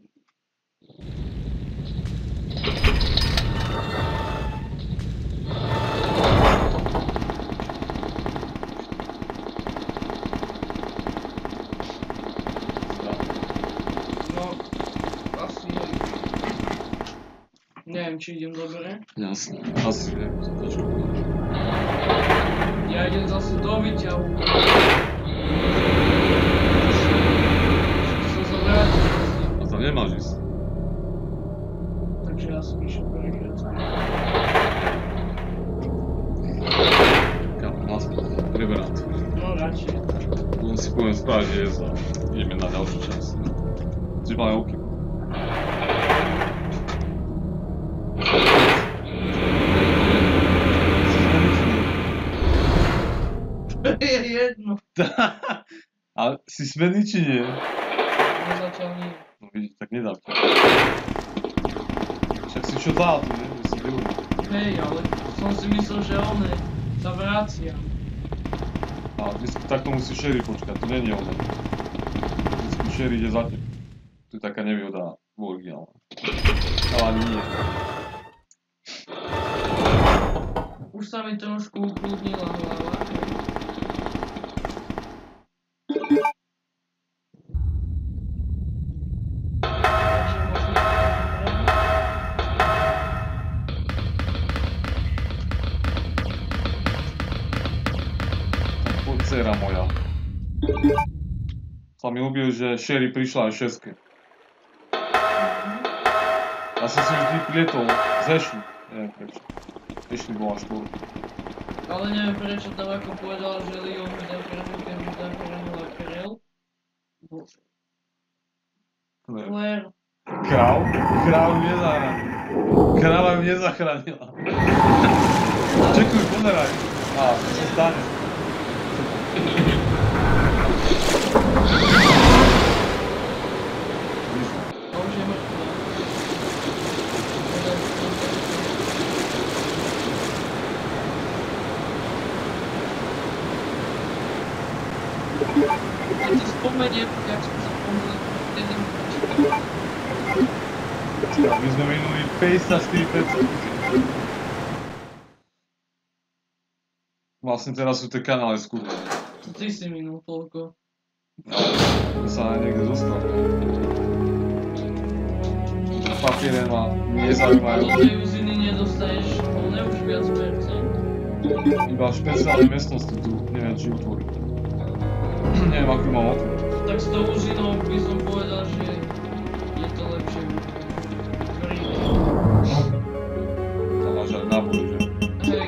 Neviem, či idem dobre. Jasne, asi neviem, to trošku. Ja idem zase do výťahu. Chcem sa vrátiť. A tam nemáš ísť. Takže ja som išiel prvýkrát. Kam, naspäť, preberať. No radšej. Len si poviem spraviť jesť a ideme na ďalšiu časť. Zibáme oky. Je jedno. A si smený či nie? No zatiaľ nie. No vidíš, tak nedám ťa. Však si čo dal, to nie? Že si byl. Hej, ale som si myslel, že on sa vracia. A vždycky takto musí Sherry počkať, to nie je ono. Vždycky Sherry ide za tým. To je taká nevýhoda v originále. Ale ani nie. Už sa mi trošku ukludnila hlava. Dcera moja. Sa mi ľúbil, že Sherry prišla aj šeske. Ja som si vždy plietol z Ashley. Neviem prečo. Ashley bola štvorka. Ale neviem prečo tam ako povedal, že Leon mi zachránil, keď mi zachránila Karel. Bože. Claire. Kráľ ju nezachránila. Kráľa ju nezachránila. Čekuj, pozeraj. Á, čo sa stane? A už je mŕtva. Keď si spomeniem, jak som sa pomýlil, vtedy My sme minuli 54%. Vlastne teraz sú tie kanály skúrne. to ty si minul toľko. To sa niekde dostal. Papiere ma nezaujímajú. Do tej uziny nedostaneš, ale už viac percent. Iba v špeciálnej miestnosti tu, neviem či utvorí. Neviem akú mám otvoriť. Tak s tou uzinou by som povedal, že je to lepšie. Tam máš aj náboj, že? Hej.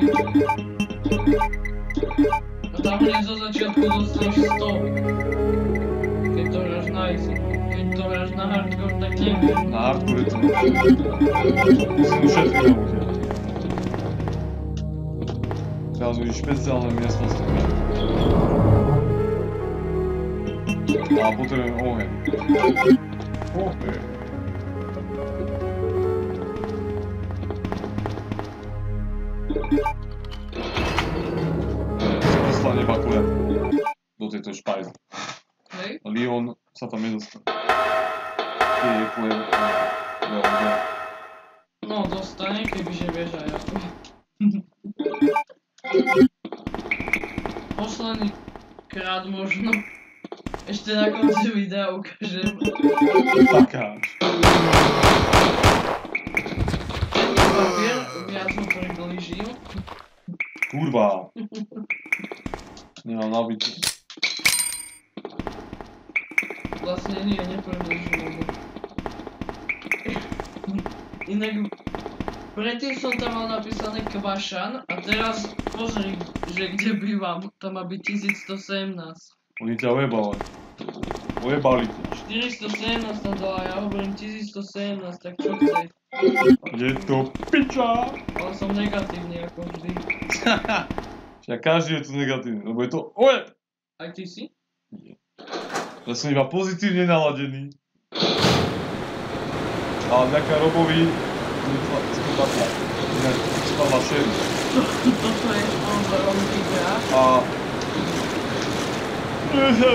A tam hneď zo začiatku dostaneš 100. Keď to hráš na easy. Keď to hráš na hardcore, tak neviem. Na hardcore je to musím ušetriť na ľudia. Teraz budeš špeciálne miestnosti. A potrebujem oheň. Oheň. Dostane iba Claire do tejto špajzy. Hej? Leon sa tam nedostane. Je Claire. Leon. No, dostane, kebyže vieš aj ako. posledný krát možno. Ešte na konci videa ukážem. Takáč. Tento papier viac ho priblížil. Kurva. Nemám nabitý. Vlastne nie, nepriblížil ho. Inak predtým som tam mal napísané Kvašan a teraz pozri, že kde bývam, tam má byť 1117. Oni ťa ojebali. Ojebali ťa. 417 tam dala, ja hovorím 1117, tak čo chceš? Je to piča! Ale som negatívny ako vždy. Však každý je tu negatívny, lebo je to ojeb! Aj ty si? Nie. Ja som iba pozitívne naladený. A vďaka Robovi spadla šéru. Toto je sponzorom videa. A... Ešte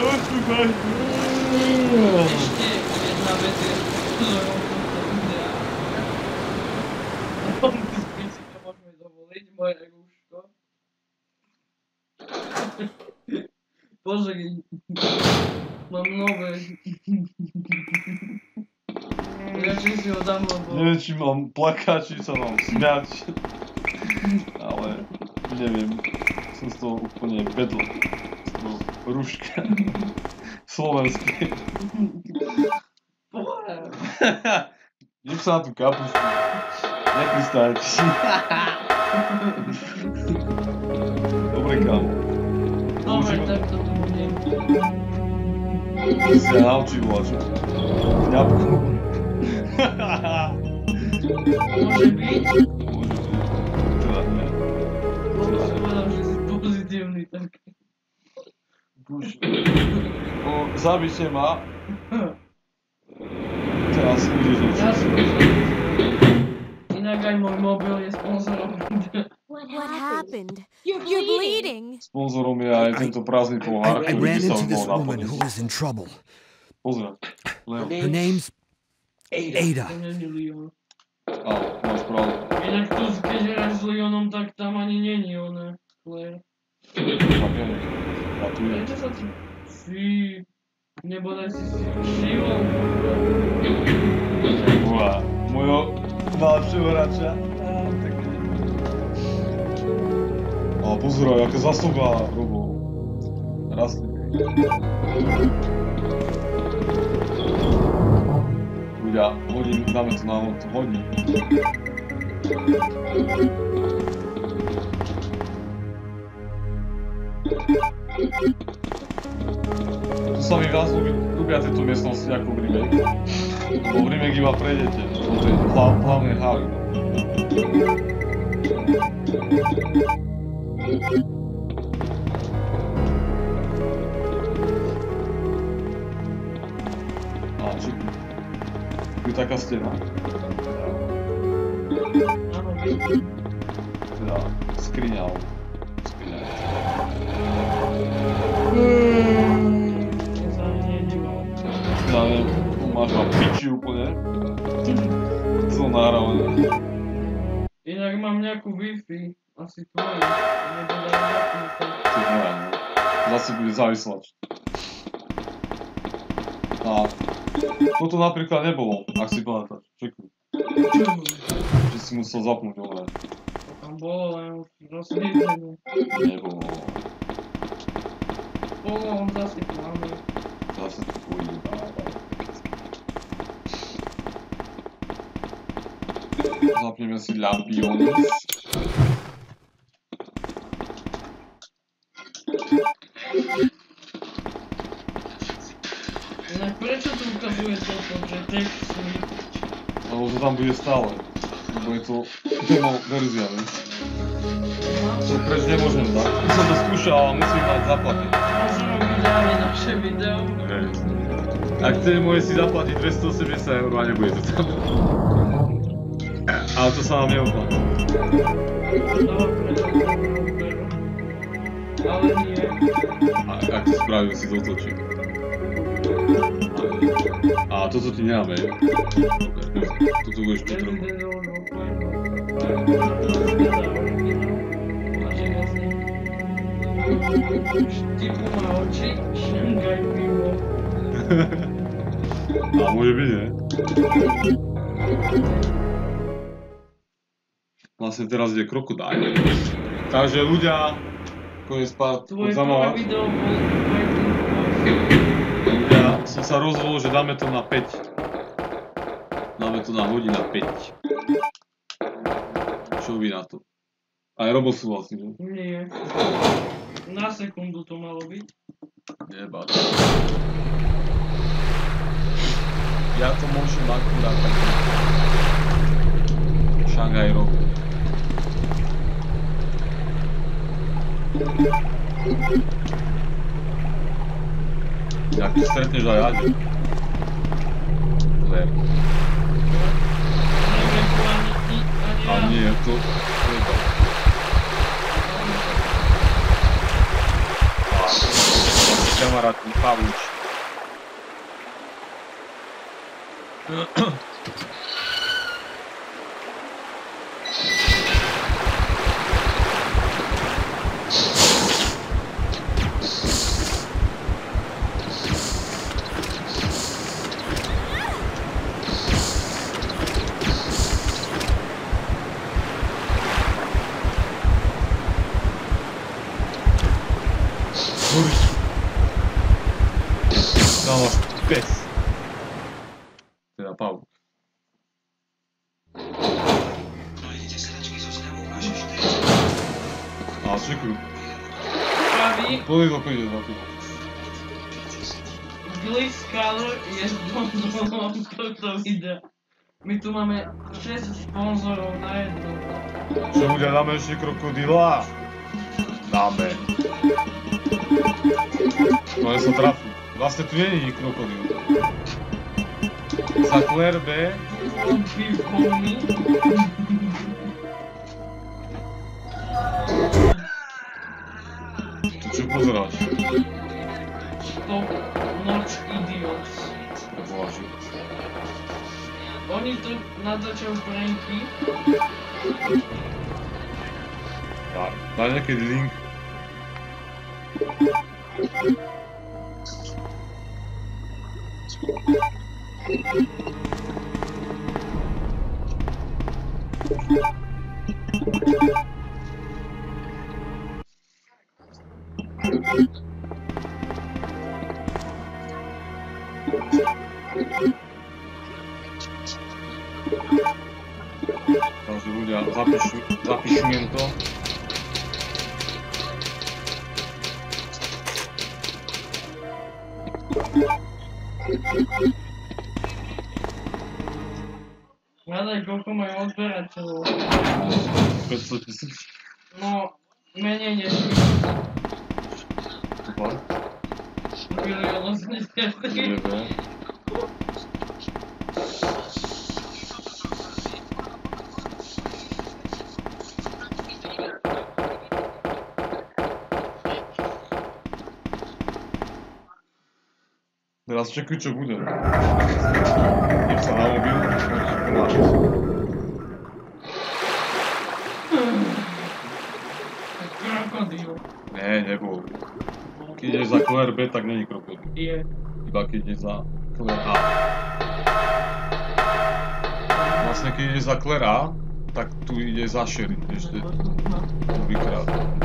jedna vec je sponzorom tohto videa. My si to môžeme dovoliť, moje rúško. Pozri, mám nové. Radšej si ho dám, lebo... Neviem, či mám plakať, či sa mám smiať. Ale neviem, som z toho úplne bedl. Z toho rúška. Slovenské. Pohľad. Nech sa na tú kapustu. Nepristajte. Dobre, kámo. Dobre, tak to tu budem. Si sa naučil volačo. Kňapku. Môže byť? Môže byť. Teda ne. Lebo som povedal, že si pozitívny, tak... Zabite ma. Teraz budeš niečo. Ja som inak aj môj mobil je sponzorom. What happened? You're bleeding. Sponzorom je aj tento prázdny pohár, I ktorý by ran sa into už this mohol woman naplniť. who was in trouble. Pozrieť. Leo. Her name's Ada. To není Leon. Áno, máš pravdu. Inak tu, keď hráš s Leonom, tak tam ani není ona, Claire. Tak je. Gratulujem. Prečo sa ti... Fí... Nebodaj si všimol. Boha, mojho najlepšieho hráča. Ale pozeraj, aká zasluha Robo. Rastli. Ľudia, hodím, dáme to na noc, hodím. Tu sa mi viac ľúbia tieto miestnosti ako v remake. Lebo v remake iba prejdete do tej hlavnej haly. A či... Tu je taká stena. Áno, vidím. Teda skriňa. Skriňa. Ja sa ani nedívam. Ja neviem, máš ma piči úplne. Som nahrávaný. Inak mám nejakú Wi-Fi. Asi tvoju. Nebodaj zapnúť. Ty hľadám, no. Zase bude závislač. A toto napríklad nebolo, ak si pamätáš. Čekuj. Že si musel zapnúť ono. To tam bolo, len už rozsvietené. Nebolo. Bolo, on zasypal, áno. Zase to pôjde. Zapneme si Lampionis. Inak prečo tu ukazuje toto, že texty? Lebo to tam bude stále. Lebo je to demo verzia, vieš. To preč nemôžem dať. Som to skúšal, ale musím mať zaplatiť. Sponzorom videa je naše video. Ak chcete, môže si zaplatiť 280 € a nebude to tam. Ale to sa vám neoplatí. Ale nie. Ak to spravím, si to otočím. A toto ti nedáme, jo? Toto budeš potrebovať. Štipu má oči, Šangaj pivo. A môže byť, ne? Vlastne teraz ide krokodíl. Takže ľudia, koniec pár Tvoje zamávať. prvé video bol Fighting Force. Ľudia, som sa rozhodol, že dáme to na 5. Dáme to na hodina 5. Čo vy na to? Aj Robo súhlasí, že? Nie. Na sekundu to malo byť. Jebať. Ja to môžem akurát tak. Šangaj Robo. Jak to stretneš aj Adi. Ler. Neviem to ani ty, ani A ja. nie, to je to. Kamarát mi Pavlič. Tam máš pes. Teda Pavel. A čekuj. Pravý Poďme do pôjde za tým. Gliss Color je sponzorom tohto videa. My tu máme 6 sponzorov na jedno. Čo ľudia, dáme ešte krokodíla? Dáme. No ja sa trafí. Vlastne tu nie je krokodíl. Za Claire B. Homie. Tu čo pozeráš? Top Notch Idiots. Bože. Oni tu natáčajú pranky. Daj nejaký link. Takže ľudia, zapíšujem to. Hľadaj, koľko majú odberateľov. 500 000. No, menej než Super. milión 83. Jebe. Teraz čekuj, čo bude. Nech sa na mobil, nech pomáš. Krokodíl. Ne, nebol. Keď ideš za Claire B, tak není krokodíl. Je. Iba keď ideš za Claire A. Vlastne keď ideš za Claire A, tak tu ide za Sherry, ešte druhýkrát.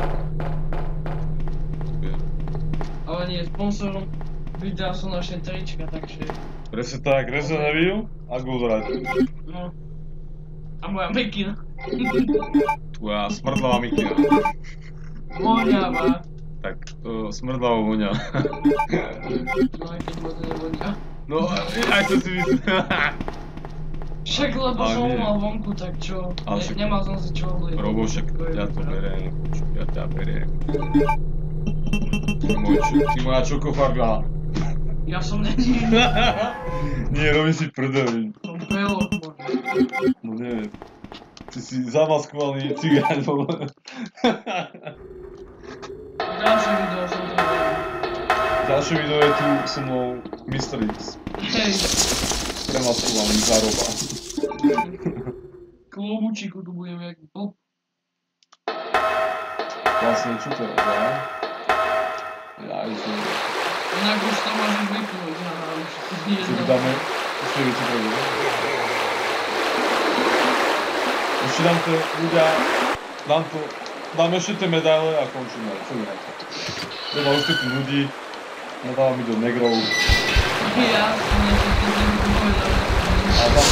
Ale nie, sponsorom videa sú naše trička, takže... Presne tak, Resident Evil a Ghost. No. A moja Mikina. Tvoja smrdlavá Mikina. Voňava. Tak, smrdlavá voňa. No aj keď moc nevoňa. No, aj to si myslím. Však lebo Ale som nie. mal vonku, tak čo? Ale však- Nemal som si čo obliecť. Robo, však ja to beriem. Ja ťa beriem. Ty moja čokofarba. Ja som není. Nie, robím si prdel. Som pelok, možno. No neviem. Ty si zamaskovaný cigáň, vole. Ďalšie video som to videl. Ďalšie video je tu so mnou Mr. X. Hej, Premaskovaný za roba. klobučiku tu budem jak blb. Vlastne, čo to je? Ja? Ja ešte... Inak už to môžeš vypnúť, aha, už nie Si dáme ešte veci prejdeme. Ešte dám to, ľudia, dám ešte tie medaile a končíme, čo vyhráte. Treba ustepiť ľudí, nadávam ich do negrov. Ja som niečo to nebudu povedať. A dám.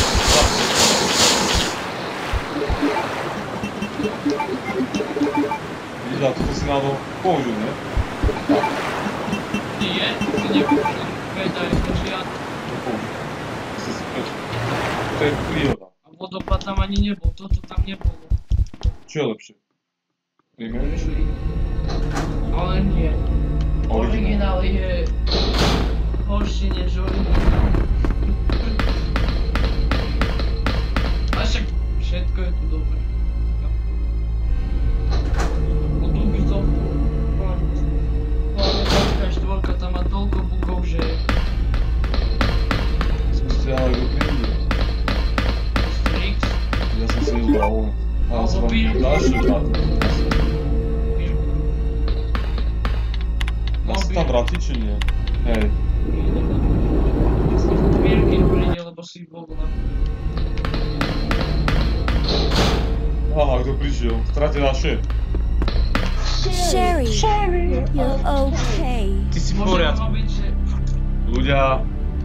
Vidíš, a toto si náhodou použil, ne? Nie, si nepoužil. Vedaj, žiadne. Nepoužil. To je príroda. A vodopád tam ani nebol, toto tam nebolo. Čo je lepšie? Remake? Ale nie. Originál je horší než originál. A však všetko je tu dobré. Tu by to... Hlavne 24 tam má toľko bugov, že... Som si ale do prírodu. Strix. Ja som si vybral. Ale som vám ďalšie vrátil. Dá sa tam vrátiť, či nie? Hej. Mirkin príde, lebo si bol na... Aha, kto prišiel? Stratil naše. Sherry, you're okay. Ty si v poriadku. Ľudia,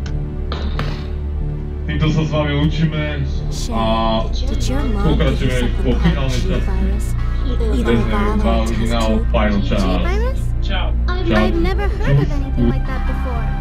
týmto sa s vami učíme a pokračujeme po finálnej časti. Original Final Child. Čau. I've never heard of anything like that before.